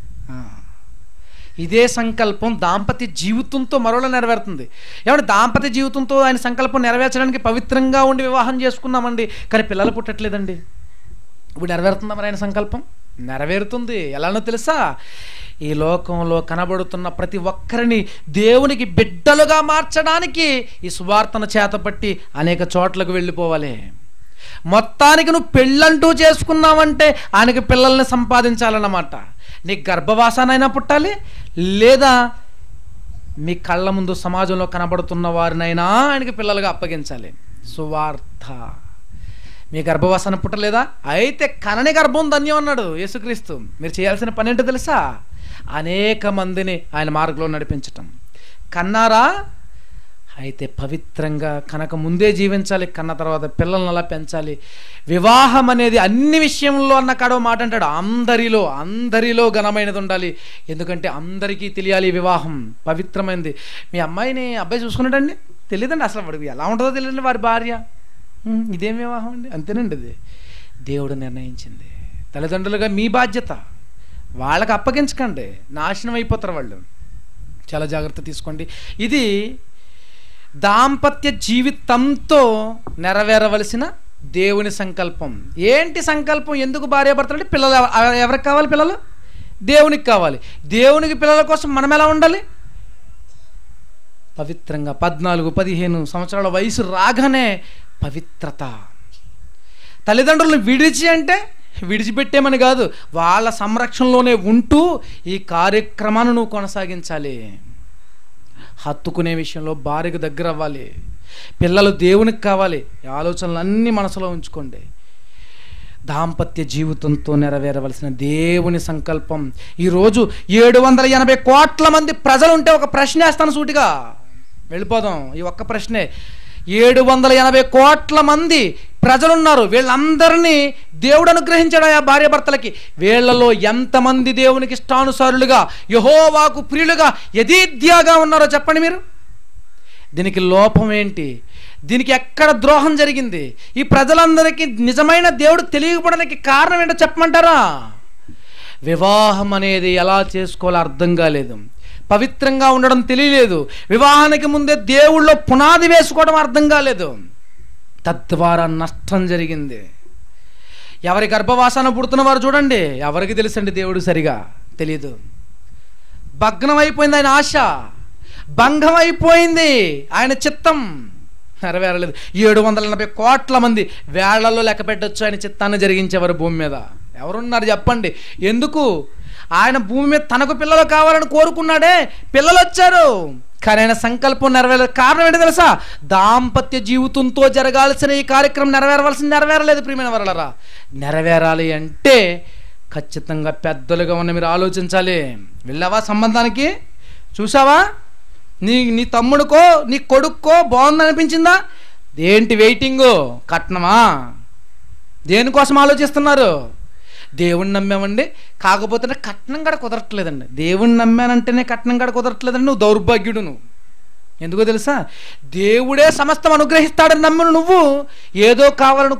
ఇదే సంకల్పం దాంపత్య జీవితంతో మరోలా నెరవేరుతుంది. ఏమంటే దాంపత్య జీవితంతో ఆయన సంకల్పం నెరవేర్చడానికి పవిత్రంగా ఉండి వివాహం చేసుకున్నామండి, కానీ పిల్లలు పుట్టట్లేదండి. ఇప్పుడు నెరవేరుతుందా మరి ఆయన సంకల్పం? నెరవేరుతుంది. ఎలానో తెలుసా? ఈ లోకంలో కనబడుతున్న ప్రతి ఒక్కరిని దేవునికి బిడ్డలుగా మార్చడానికి ఈ సువార్తను చేతపట్టి అనేక చోట్లకు వెళ్ళిపోవాలి. మొత్తానికి నువ్వు పెళ్ళంటూ చేసుకున్నావంటే ఆయనకి పిల్లల్ని సంపాదించాలన్నమాట. నీకు గర్భవాసానైనా పుట్టాలి, లేదా మీ కళ్ళ ముందు సమాజంలో కనబడుతున్న వారినైనా ఆయనకి పిల్లలుగా అప్పగించాలి. సువార్త. మీ గర్భవాసన పుట్టలేదా? అయితే కనని గర్భం ధన్యం అన్నాడు యేసుక్రీస్తు. మీరు చేయాల్సిన పని ఏంటో తెలుసా? అనేక మందిని ఆయన మార్గంలో నడిపించటం. కన్నారా? అయితే పవిత్రంగా కనక ముందే జీవించాలి, కన్న తర్వాత పిల్లల్ని అలా పెంచాలి. వివాహం అనేది అన్ని విషయంలో అన్న కాడో మాట అంటాడు, అందరిలో ఘనమైనది ఉండాలి. ఎందుకంటే అందరికీ తెలియాలి వివాహం పవిత్రమైనది. మీ అమ్మాయిని అబ్బాయి చూసుకున్నాడండి, తెలియదండి అసలు వాడికి ఎలా ఉంటుందో తెలియదండి. వారి భార్య, ఇదేం వివాహం అండి? అంతేనండి, అది దేవుడు నిర్ణయించింది. తల్లిదండ్రులుగా మీ బాధ్యత, వాళ్ళకి అప్పగించకండి, నాశనం అయిపోతారు వాళ్ళు. చాలా జాగ్రత్త తీసుకోండి. ఇది దాంపత్య జీవితంతో నెరవేరవలసిన దేవుని సంకల్పం. ఏంటి సంకల్పం? ఎందుకు భార్యాభర్తలు అంటే పిల్లలు ఎవరికి కావాలి? పిల్లలు దేవునికి కావాలి. దేవునికి పిల్లల కోసం మనం ఎలా ఉండాలి? పవిత్రంగా. 14-15 సంవత్సరాల వయసు రాగానే పవిత్రత. తల్లిదండ్రులను విడిచి అంటే విడిచిపెట్టేమని కాదు, వాళ్ళ సంరక్షణలోనే ఉంటూ ఈ కార్యక్రమాన్ని నువ్వు కొనసాగించాలి. హత్తుకునే విషయంలో భార్యకు దగ్గర అవ్వాలి. పిల్లలు దేవునికి కావాలి. ఈ ఆలోచనలన్నీ మనసులో ఉంచుకోండి. దాంపత్య జీవితంతో నెరవేరవలసిన దేవుని సంకల్పం. ఈరోజు 780 కోట్ల మంది ప్రజలు ఉంటే ఒక ప్రశ్న వేస్తాను సూటిగా, వెళ్ళిపోదాం. ఈ ఒక్క ప్రశ్నే. 780 కోట్ల మంది ప్రజలున్నారు. వీళ్ళందరినీ దేవుడు అనుగ్రహించాడు ఆ భార్యాభర్తలకి. వీళ్ళలో ఎంతమంది దేవునికి ఇష్టానుసారులుగా, యెహోవాకు ప్రియులుగా, యథేచ్ఛగా ఉన్నారో చెప్పండి మీరు. దీనికి లోపం ఏంటి? దీనికి ఎక్కడ ద్రోహం జరిగింది? ఈ ప్రజలందరికీ నిజమైన దేవుడు తెలియకపోవడానికి కారణం ఏంటో చెప్పమంటారా? వివాహం అనేది ఎలా చేసుకోవాలో అర్థం కాలేదు, పవిత్రంగా ఉండడం తెలియలేదు, వివాహానికి ముందే దేవుళ్ళో పునాది వేసుకోవడం అర్థం కాలేదు. తద్వారా నష్టం జరిగింది. ఎవరి గర్భవాసాన పుడుతున్న వారు చూడండి, ఎవరికి తెలుసండి? దేవుడు సరిగా తెలియదు. భగ్నం అయిపోయింది ఆయన ఆశ, భంగం అయిపోయింది ఆయన చిత్తం, నెరవేరలేదు. 780 కోట్ల మంది వేళ్లలో లెక్క పెట్టచ్చు ఆయన చిత్తాన్ని జరిగించేవారు భూమి మీద. ఎవరున్నారు చెప్పండి? ఎందుకు? ఆయన భూమి మీద తనకు పిల్లలు కావాలని కోరుకున్నాడే, పిల్లలు వచ్చారు. కానీ ఆయన సంకల్పం నెరవేరలేదు. కారణం ఏంటో తెలుసా? దాంపత్య జీవితంతో జరగాల్సిన ఈ కార్యక్రమం నెరవేరలేదు. ప్రియమైన వారలారా, నెరవేరాలి అంటే ఖచ్చితంగా పెద్దలుగా ఉన్న మీరు ఆలోచించాలి. వెళ్ళావా సంబంధానికి? చూసావా? నీ తమ్ముడికో నీ కొడుక్కో బాగుంది అనిపించిందా? ఏంటి వెయిటింగు? కట్నమా? దేనికోసం ఆలోచిస్తున్నారు? దేవుణ్ణి నమ్మామండి, కాకపోతే కట్నం కూడా కుదరట్లేదండి. దేవుణ్ణి నమ్మానంటేనే కట్నం కూడా కుదరట్లేదండి. నువ్వు దౌర్భాగ్యుడు. నువ్వు ఎందుకో తెలుసా? దేవుడే సమస్తం అనుగ్రహిస్తాడని నమ్మిన నువ్వు ఏదో కావాలని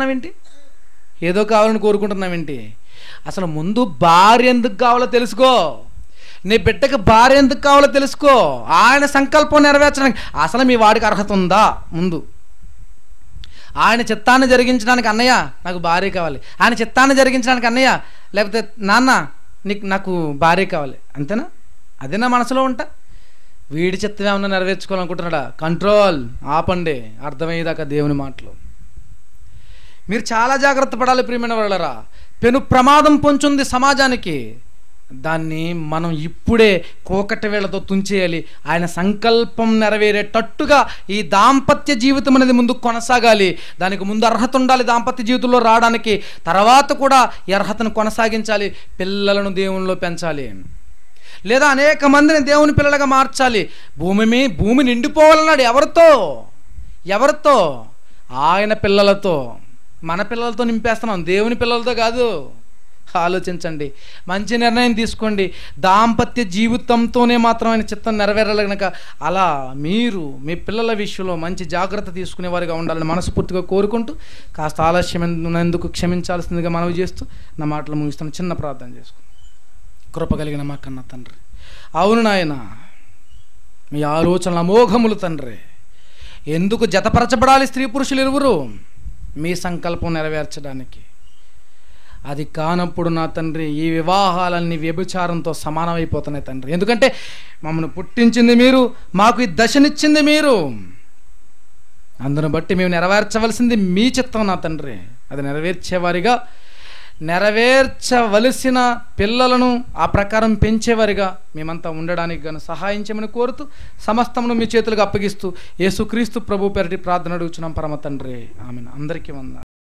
కోరుకుంటున్నావేంటి? అసలు ముందు భార్య ఎందుకు కావాలో తెలుసుకో. నీ బిడ్డకి భార్య ఎందుకు కావాలో తెలుసుకో. ఆయన సంకల్పం నెరవేర్చడానికి అసలు మీ వాడికి అర్హత ఉందా? ముందు ఆయన చిత్తాన్ని జరిగించడానికి అన్నయ్య నాకు భార్య కావాలి, ఆయన చిత్తాన్ని జరిగించడానికి అన్నయ్య, లేకపోతే నాన్న నాకు భార్య కావాలి, అంతేనా? అదేనా మనసులో ఉంటా? వీడి చిత్తం ఏమన్నా నెరవేర్చుకోవాలనుకుంటున్నాడా? కంట్రోల్, ఆపండి. అర్థమయ్యేదాకా దేవుని మాటలు. మీరు చాలా జాగ్రత్త పడాలి ప్రియమైన వాళ్ళరా. పెను ప్రమాదం పొంచుంది సమాజానికి. దాన్ని మనం ఇప్పుడే కోకటి వేళతో తుంచేయాలి. ఆయన సంకల్పం నెరవేరేటట్టుగా ఈ దాంపత్య జీవితం అనేది ముందు కొనసాగాలి. దానికి ముందు అర్హత ఉండాలి దాంపత్య జీవితంలో రావడానికి. తర్వాత కూడా ఈ అర్హతను కొనసాగించాలి. పిల్లలను దేవునిలో పెంచాలి, లేదా అనేక మందిని దేవుని పిల్లలుగా మార్చాలి. భూమి నిండిపోవాలన్నాడు. ఎవరితో? ఆయన పిల్లలతో. మన పిల్లలతో నింపేస్తున్నాం, దేవుని పిల్లలతో కాదు. ఆలోచించండి, మంచి నిర్ణయం తీసుకోండి. దాంపత్య జీవితంతోనే మాత్రం ఆయన చిత్తం నెరవేరాలి కనుక అలా మీరు మీ పిల్లల విషయంలో మంచి జాగ్రత్త తీసుకునే వారిగా ఉండాలని మనస్ఫూర్తిగా కోరుకుంటూ కాస్త ఆలస్యమైనందుకు క్షమించాల్సిందిగా మనవి చేస్తూ నా మాటలు ముగిస్తాను. చిన్న ప్రార్థన చేసుకుని. కృప కలిగిన మా కన్న తండ్రి, అవును నాయన, మీ ఆలోచనలు అమోఘములు తండ్రి. ఎందుకు జతపరచబడాలి స్త్రీ పురుషులు ఇరువురు? మీ సంకల్పం నెరవేర్చడానికి. అది కానప్పుడు నా తండ్రి ఈ వివాహాలన్నీ వ్యభిచారంతో సమానమైపోతున్నాయి తండ్రి. ఎందుకంటే మమ్మల్ని పుట్టించింది మీరు, మాకు ఈ దశనిచ్చింది మీరు, అందును బట్టి మేము నెరవేర్చవలసింది మీ చిత్తం నా తండ్రి. అది నెరవేర్చేవారిగా, నెరవేర్చవలసిన పిల్లలను ఆ ప్రకారం పెంచేవారిగా మేమంతా ఉండడానికి గాను సహాయం చేయమని కోరుతూ సమస్తమును మీ చేతులకు అప్పగిస్తూ యేసుక్రీస్తు ప్రభు పేరిటి ప్రార్థన అడుగుచున్నాం పరమ తండ్రి. ఆమేన్. అందరికీ వందనాలు.